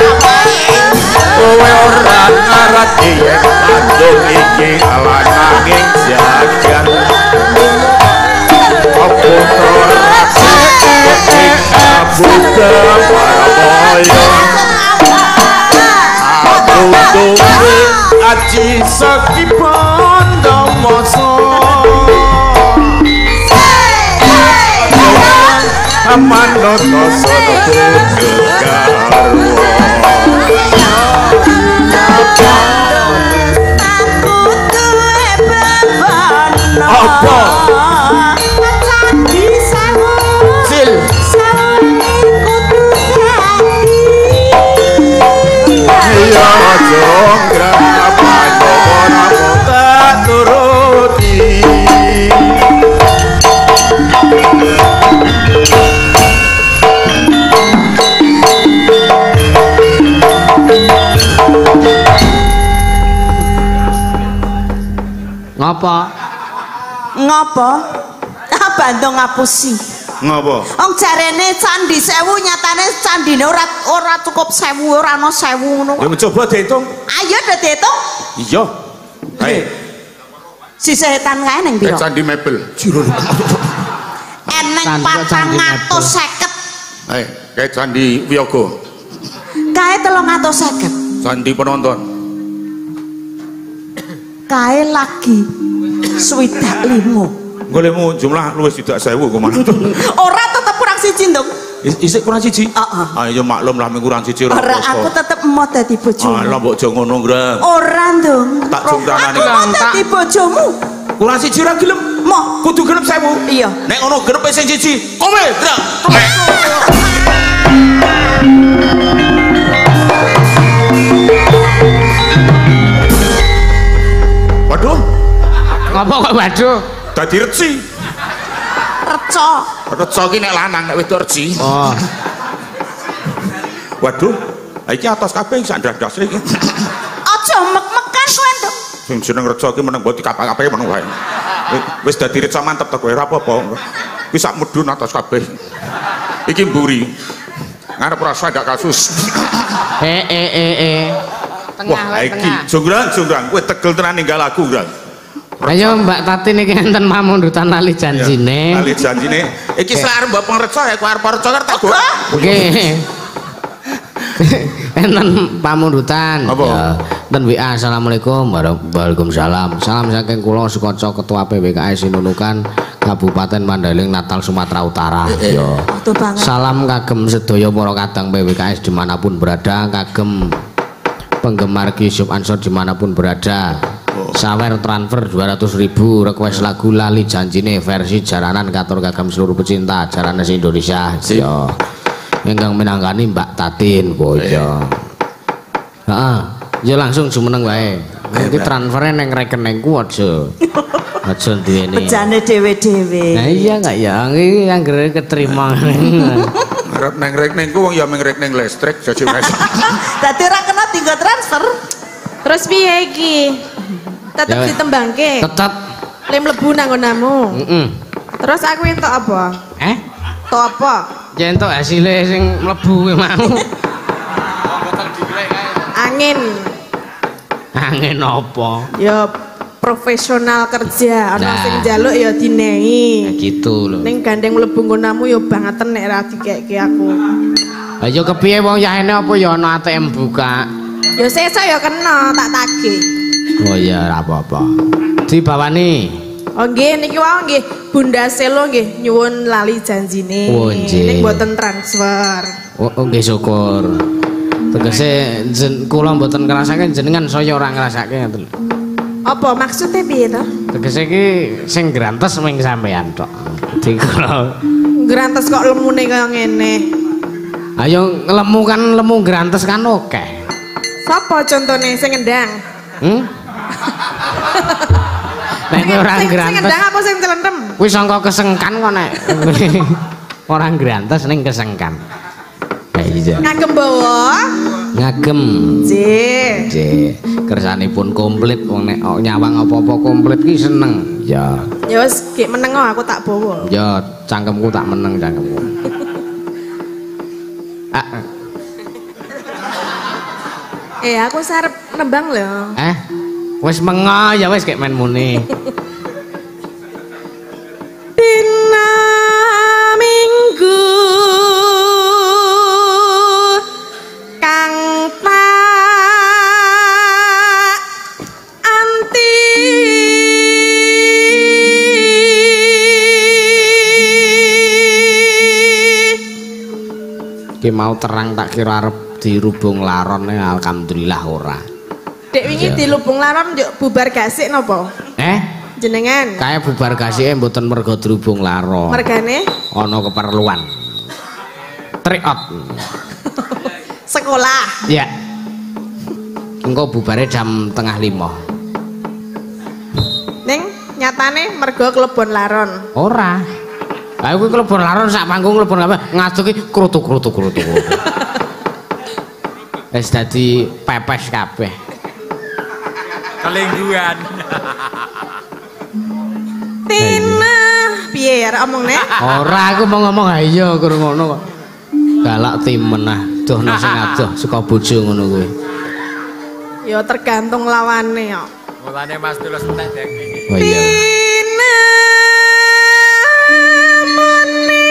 kowe ora ngerti yen kandung iki lananging jajan apa ora iki buka paramoyo aku duwe aji saki bondo moso manut tasana garwa apa candi sewu sil sawangi kudu dadi ya jonggrang apa ora tak turuti Ngapa? Ngapa? Ah bandung ngapusi. ngapa Wong jarene candi sewu nyatane candine ora ora cukup sewu, ora ana sewu ngono. ya mencoba diitung Ayo dah diitung. iya ae Sisih etan kae ning eh pira? candi mebel jiro Eneng Candi- patang candi atus seket. ae kayak candi Wiyaga Kae telung atus seket. candi penonton Kae lagi swidak limo. golekmu jumlah luwes tidak sewu kok mana Ora tetep kurang siji ndung. isik kurang siji Heeh. ah ya maklum lah ming kurang siji ora Ora aku apa-apa tetep mau dadi ah bojomu. lah mbok aja ngono grang Ora ndung. Tak jumrahane. Aku mau dadi bojomu. kurang siji ora gelem Mo. kudu genep sewu Iya. nek ngono genep sing siji kowe grang waduh Ngapa kok waduh? dadi reci Reca. reca ki nek lanang nek wedok reci Oh. waduh iki atas kabeh sak ndas iki Aja mek-mekan kowe ndung. sing jeneng reca ki meneng mbok dikapak-kapake meneng wae wis dadi reca mantep to kowe ora apa-apa ki sak mudhun atas kabeh iki mburi ngarep rasa ndak kasus Eh eh eh eh. Tengah wah wae iki tengah. jonggrang jonggrang kowe tegel tenan ninggal aku grang Ayo Mbak Tati niki enten mamundutan lali janjine. kali janjine iki selare mbok reca ya kowe arep reca tak go Nggih. enten pamundutan. Apa? Ya, ten W A. Assalamualaikum Waalaikumsalam. Salam saking kula Sukoco Ketua P W K S Sinunukan Kabupaten Mandailing Natal Sumatera Utara. Ya. Tuh banget. Salam kagem sedaya para kadang P W K S dimanapun berada, kagem penggemar Yusuf Ansor dimanapun berada. Sawer transfer dua ratus ribu, request lagu Lali Janjine versi jaranan katur kagem seluruh pecinta jaranan Indonesia. Ya. Ingkang minangkani Mbak Tatin boyo. Heeh, ya langsung jumeneng wae. Nanti transfernya neng rekeningku aja. Aja duweni. Bejane dhewe-dhewe. Nah iya enggak ya, iki anggere keterima. Arep neng rekeningku wong ya ming rekening listrik jadi wis. Dadi ora kena tinggal transfer. Terus piye iki? Tetep Ya, ditembangke. Tetep. Le mlebu nang nggonamu. Heeh. Terus aku entuk apa? Eh? Entuk apa? Ya entuk hasilnya sing mlebu kuwi mau. Angin. Angin apa? Ya profesional kerja, ana Nah. sing njaluk ya dinehi. Gitu lho. Ning gandeng mlebu nggonamu ya banget nek ra dikeki aku. Lah ya kepiye wong yahene apa ya ana A T M buka? Ya sesuk ya kena tak tagih. Oh iya ora apa-apa. Dibawani. Oh nggih niki wau nggih Bunda Selo nggih nyuwun lali janjine. Oh, nggih. Ning mboten transfer. Oh, oh nggih syukur. Tegese jen kula mboten ngrasake jenengan saya ora ngrasake ngoten. Apa maksudnya piye to? Tegese iki sing grantes ming sampean tok. Dadi kula Grantes kok lemune kaya ngene. ayo lemu kan lemu grantes kan oke. Sapa contone sing ngendang? Hmm? Nek kowe ora Sing- Sing grantes ngendang apa sing celendem? kuwi sangka kesengkan kok nek. Ora grantes ning kesengkan. Ya iya. Ngagem bawa. Ngagem. Nggih. Nggih, kersanipun komplit wong nek oh, nyawang apa-apa komplit ki seneng. Ya. Ya wis gek meneng aku tak bawa. Ya cangkemku tak meneng cangkemku. Ah, Eh aku sarep nembang lho. eh wis mengo ya wis kayak main muni. Dina Minggu kang tak anti Ki mau terang tak kira arep dirubung larone alhamdulillah ora. Dek wingi Iya. dilubung laron njuk bubar gasik napa? Eh, Jenengan. kaya bubar gasike mboten mergo dirubung laron. Mergane Ana keperluan. Triot. sekolah. Ya. Engko bubare jam tengah lima. Ning nyatane mergo klebon laron. Ora. Lah kuwi klebon laron sak panggung klebon apa ngaduki krutuk-krutuk-krutuk. Wis dadi pepes kabeh. Kelingguan. Tina piye arek omongne? Ora aku mau ngomong ha iya kurang ngono kok. Galak timen ah. Duh nang sing adoh saka bojo ngono kuwi. Ya tergantung lawane ya. Mulane Mas Tulus teh daging. Oh iya. Tina mane.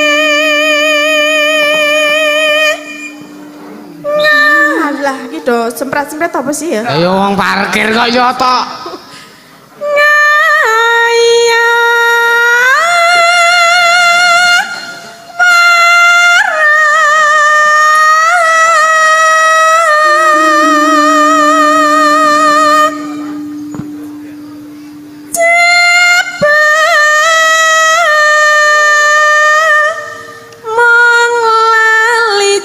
Nah, lah iki do semprat-sempret apa sih ya? Ayo wong parkir kok ya tok. Ngaya mong lali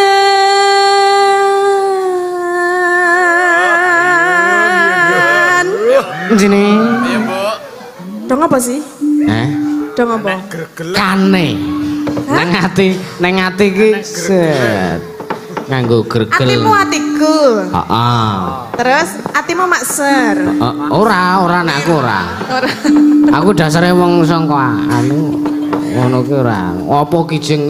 jan. Sini. Iya, Bu. Dong apa sih? Eh, Dong apa? kane. Nang ati, nang ati ki set. Nganggo gregel. Atimu atiku. Heeh. Terus atimu makser. Eh, ora, ora nek aku ora. Ora. Aku dasare wong sangka anu ngono ki ora. Apa kijing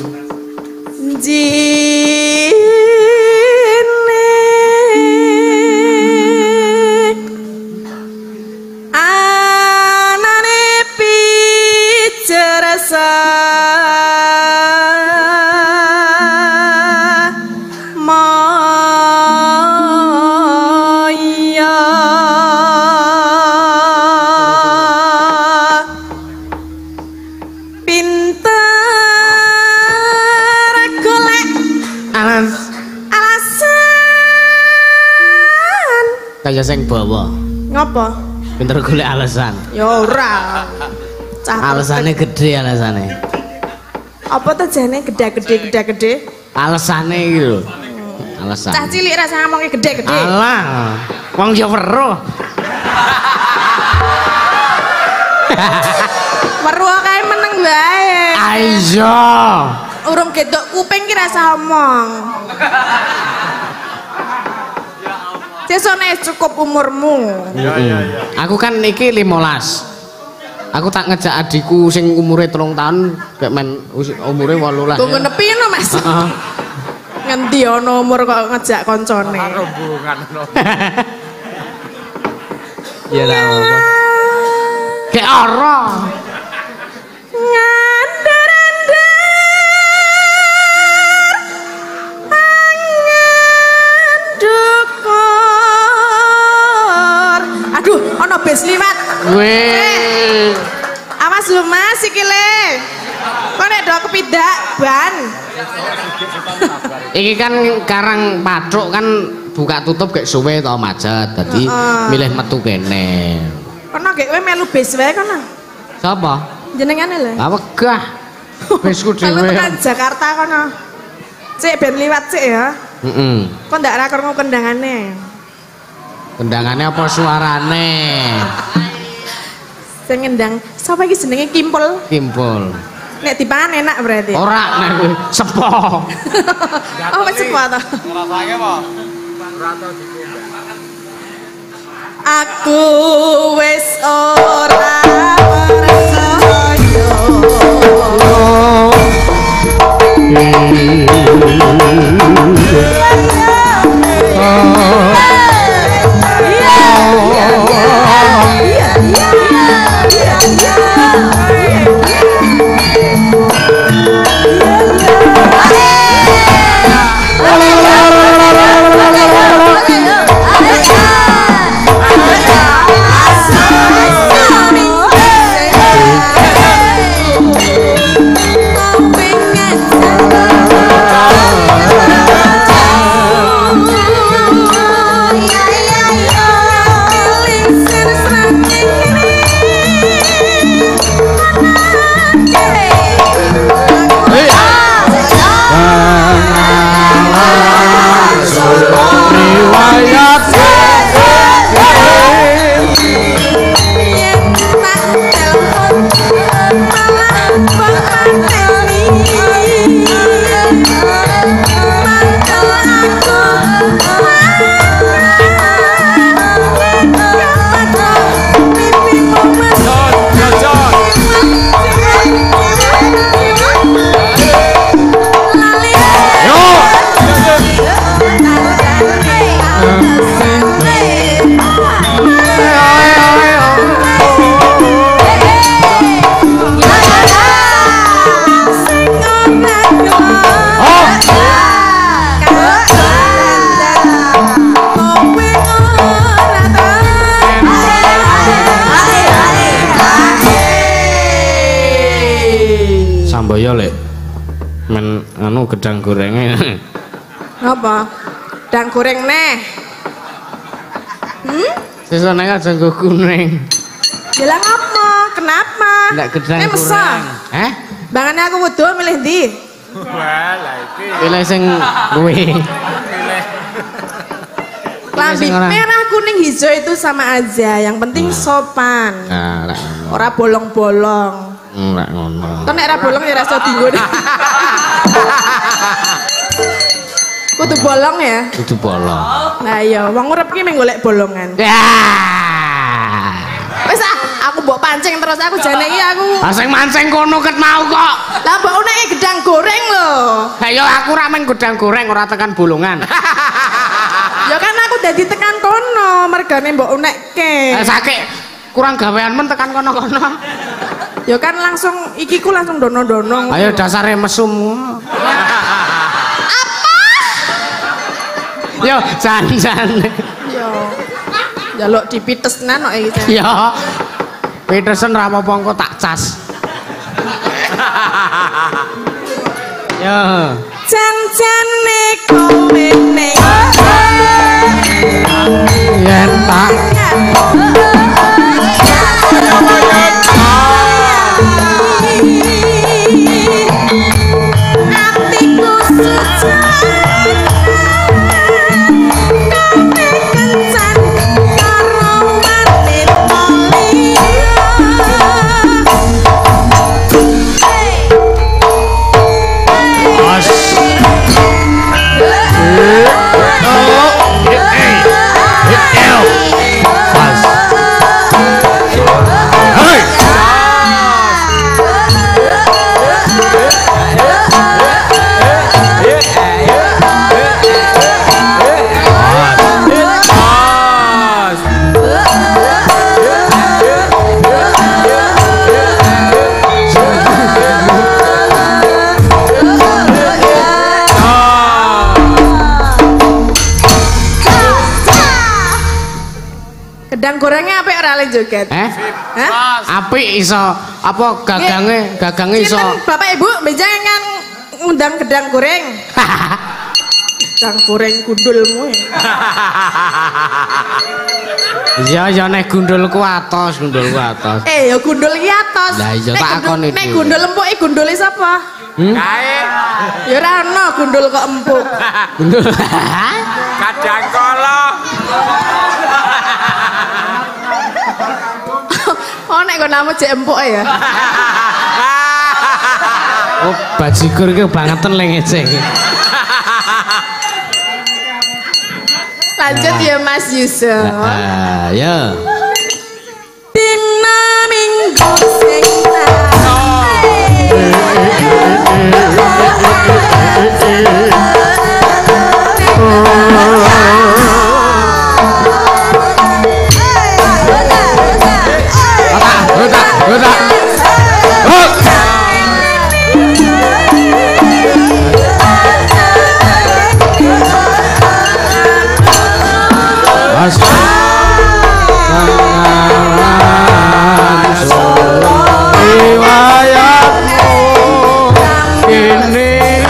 Jine anane picerasa mong pinter golek Alas alasan. kaya sing bawa. Ngopo? Pinter golek alasan. Ya ora. Cah Alasane gede alasane. apa tuh jane gede-gede gede-gede? Alasane iki lho. Alasan. Cah cilik rasa ngomongnya gede-gede. Alah, wong ya weruh. Weruh kae meneng wae. Ayo. Urung gedok kuping ki rasa omong. Sesone cukup umurmu. Iya iya iya. Aku kan iki limolas. Aku tak ngejak adikku sing umure telung tahun kayak men umure wolulas. Tunggu nepi no Mas. Heeh. Ngendi ana umur kok ngejak koncone. Rombongan no. Ya ra apa. Kayak ora. Ngandar-andar angin dukur. Aduh, ana bis liwat. Weh. Awas lho Mas iki le. Kok nek do kepidak ban. Iki kan Karang Pathuk kan buka tutup kayak suwe to macet. Dadi Heeh. milih metu kene. Kono gek kowe melu bis wae kono. Sapa? Jenengane lho. Lah wegah. Besku Melu dhewe. tekan Jakarta kono. Cek ben liwat cek ya. Heeh. Kok ndak ra krungu kendangane. Kendangane apa suarane? Sing ngendang sapa iki jenenge Kimpul. Kimpul. Nek dipangan enak berarti. Ora nek kuwi sepo. Oh wis sepo to. Rasane apa? Ora tau dikira. Aku wis ora percaya. Sambaya lek men anu gedang gorenge. Apa? Dang goreng neh. Hmm? Sesone aja nggo kuning. Bilang apa? Kenapa? Ndak gedang Ini mesa. goreng. Eh? Bangane aku wudu milih ndi? Wah, lah iki. Pilih sing kuwi. Pilih. Klambi sing ora. merah kuning hijau itu sama aja. Yang penting sopan. Nah, lek ngono. Ora bolong-bolong. Lek ngono. Kok nek ra bolong ya rasa dinggo. Kudu bolong ya. Kudu bolong. Nah iya, wong urip ki mung golek bolongan. Ya. Wis ah, aku mbok pancing terus aku jane iki aku. Lah sing mancing kono ket mau kok. Lah mbok uneke gedang goreng lho. Lah ya aku ra men gedang goreng ora tekan bolongan. Ya kan aku dadi tekan kono, mergane mbok unekke. Lah sakit kurang gawean men tekan kono-kono. Ya kan langsung iki ku langsung dono-dono. Ayo dasare mesum. Apa? Yo jan-jan. Yo. Jaluk dipitesnan kok iki. Yo. Peterson ra apa-apa engko tak cas. Yo. Jan-jane kowe ning Yen tak atiku suci kencan karo wanita liya Os. Gedang gorengnya apik ora le joget? Eh? Hah? Apik iso apa gagange gagange iso. Sinten Bapak Ibu benjang kan ngundang gedang goreng. Gedang goreng gundulmu. Iya ya nek gundulku atos, gundulku atos. Eh ya gundul iki atos. Lah iya Nek tak gundul- akoni Nek dhewe. gundul empuk iki gundule sapa? Hmm? Kae Ya ora ono gundul kok empuk. Gundul. kadang kala. Oh nek kok namu jek empuk ya. Oh, bajigur iki bangetan le ngece iki. Lanjut ya Mas Yusuf. Ah, ya. Dina minggu sing Udah, udah. Oh. Mas. Riwayatmu ini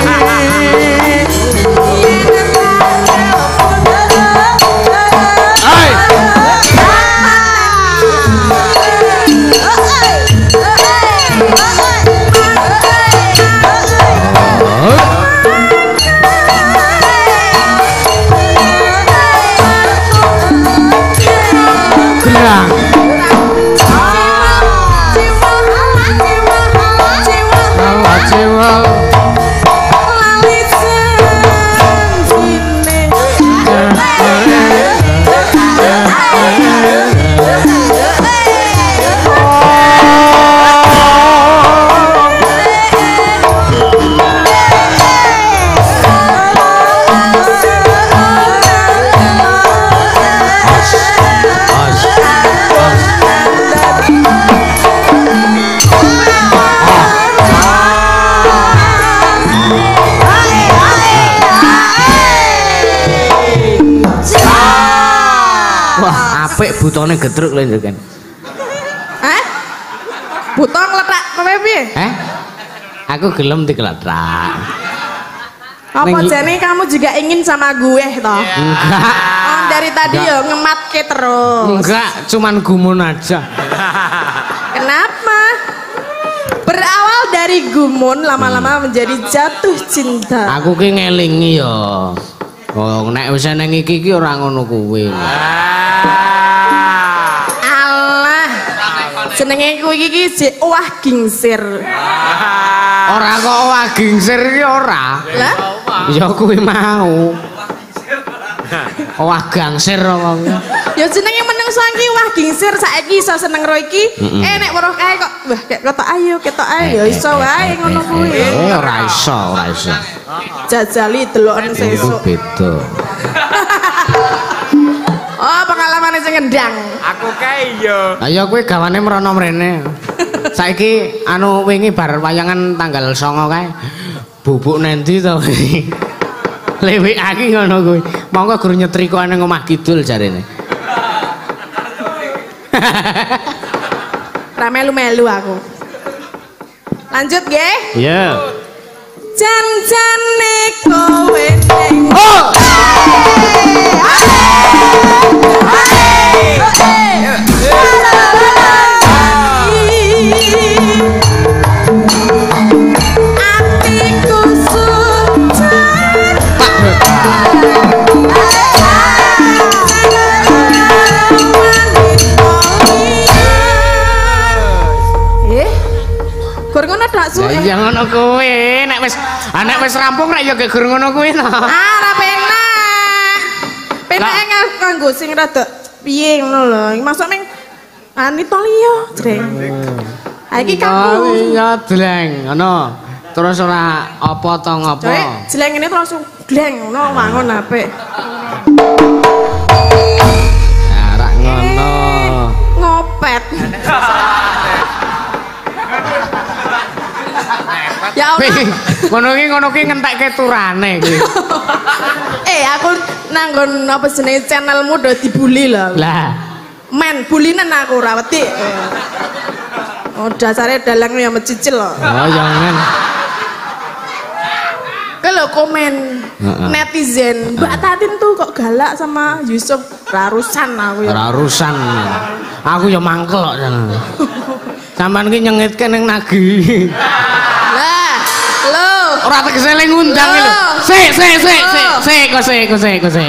gerang. Jiwa. Wah, apik butone getruk lho kan. Hah? Butong letak kowe piye? Eh? Aku gelem dikeletak. Apa Neng- jane kamu juga ingin sama gue toh? Enggak. Oh, dari tadi ya ngematke terus. Enggak, cuman gumun aja. Kenapa? Berawal dari gumun lama-lama menjadi jatuh cinta. Aku ki ngelingi ya. Oh, nek wis nang iki ki ora ngono kuwi. Allah. Jenenge kuwi iki jek wah gingsir. Ora kok wah gingsir ki ora. Lah? Ya kuwi mau. Wah gangsir wong. Ya jenenge menungso iki wah gingsir saiki iso seneng ro iki. Eh nek weruh kae kok wah kek ketok ayo ketok ayo ya iso wae ngono kuwi. Eh ora iso, ora iso. Jajali deloken Itu sesuk. beda. Oh, pengalaman sing ngendang. Aku kae yo. Ayo kowe gawane mrono mrene. Saiki anu wingi bar wayangan tanggal songo kae. Bubuk nendi to. Lewek aki ngono kuwi. Monggo guru nyetrika nang omah kidul jarene. Ra melu-melu aku. Lanjut nggih. Iya. Jan-jane kowe ning atiku sujan eh gur ngono dak su Ya iya ngono kuwi, nek wis nek wis rampung rek ya gek gur ngono kuwi to. ah ra penak penak nganggo sing rada piye ngono lho masuk ning Anita liya jreng ha iki kamu iya Dleng ngono. Terus ora apa to ngopo? Cek, jeleng ini langsung gleng ngono wangun apik. Ya rak ngono. Ngopet. Ya Allah. Ngono ki ngono ki ngentekke turane iki. Eh aku nanggon apa jenenge channelmu do dibully lho. Lah, Men bulinan aku ora wedi. Oh dasare dalang ya mecicil lho. oh ya men. Kalau komen Heeh. netizen, Mbak Tatin tuh kok galak sama Yusuf, rarusan aku ya. Ora urusan. Aku ya mangkel kok sana. Sampeyan ki nyengitke ning nagi. Lah, lho. Ora tegese le ngundang iki lho. Sik sik sik sik sik kok sik kok sik kok sik.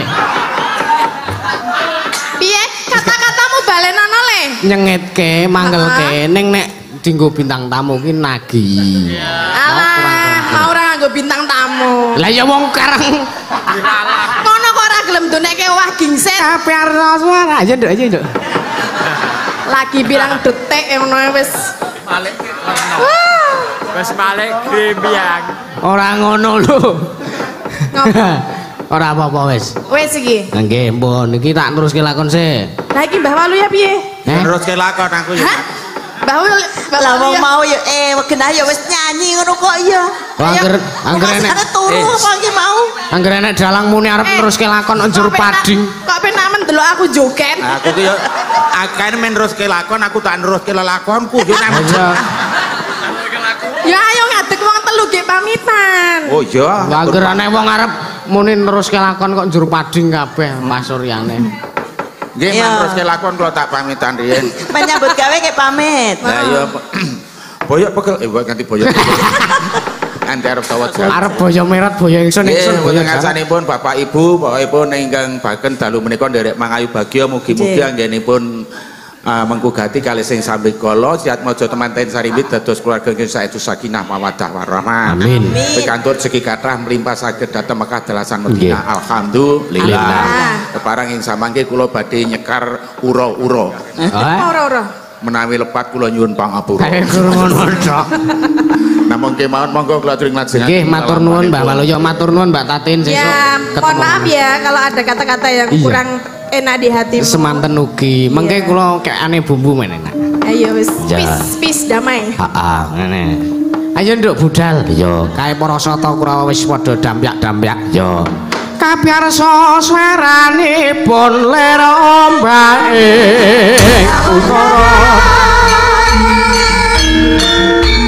Piye kata-katamu balenono le? Nyengitke manggelke ning nek dinggo bintang tamu ki nagi. Alah, mau ora nganggo bintang tamu. Lah ya wong karang Ngono kok ora gelem donekke wah gingset. kabeh arep suara aja nduk aja nduk. Lagi bilang detik ngono wis. Balik. Wis balik grembyang. Ora ngono lho. Ngopo? Ora apa-apa wis. Wis iki. Nggih, mbon iki tak teruske lakon sik. Lah iki Mbah Walu ya piye? Eh? Terus kelakon aku ya. Hah? Mbah Walu, Mbah Lah Walu wong ya. mau ya eh genah ya wis nyanyi ngono kok iya. Oh, angger angger enek Rasane turu apa iki mau? angger enek dalang muni arep Eh, neruske lakon nang njero kok penak- pading. Kok penak mendelok aku joget? Aku ki yo akeh men terus kelakon aku tak neruske lelakonku yo nang. Iya. Ya ayo ngadeg wong telu ge pamitan. Oh iya. Angger enek wong arep muni neruske lakon kok njero pading kabeh pasuryane. Nggih Iya. men terus kelakon kula tak pamitan riyen. Menyambut gawe ke pamit. Lah iya boyok pegel eh ganti boyok. Ante arep tawat jam. Arep boyo merat boyo ingsun ingsun Nggih, boyo wonten ngasanipun Bapak Ibu, Bapak Ibu ingkang baken dalu menika nderek mangayu bagya mugi-mugi Nggih. anggenipun uh, mengkugati kalih sing sambi kala siat maja temanten sarimbit dados keluarga ingkang saestu sakinah mawaddah warahmah. Amin. Pikantuk segi kathah mlimpah saged dhateng Mekah dalasan Nggih. Madinah. Alhamdulillah. Alhamdulillah. Keparang ing samangke kula badhe nyekar ura-ura. Eh? Ora-ora. Menawi lepat kula nyuwun pangapura. Kayak kur ngono tok. Namun kemawon monggo kula aturi lajengaken. Nggih, matur nuwun Mbak Walu, yo matur nuwun Mbak Tatin sesuk. Ya, mohon maaf ya kalau ada kata-kata yang Iya. kurang enak di hatimu. Semanten ugi. Mengke kula kekane bumbu men enak. Ayo wis, Ya. peace, peace damai. Heeh, ngene. Ayo nduk budal. Yo, kae para sata Kurawa wis padha dampyak-dampyak. Yo. Kapiarsa sweranipun ler ombake utara.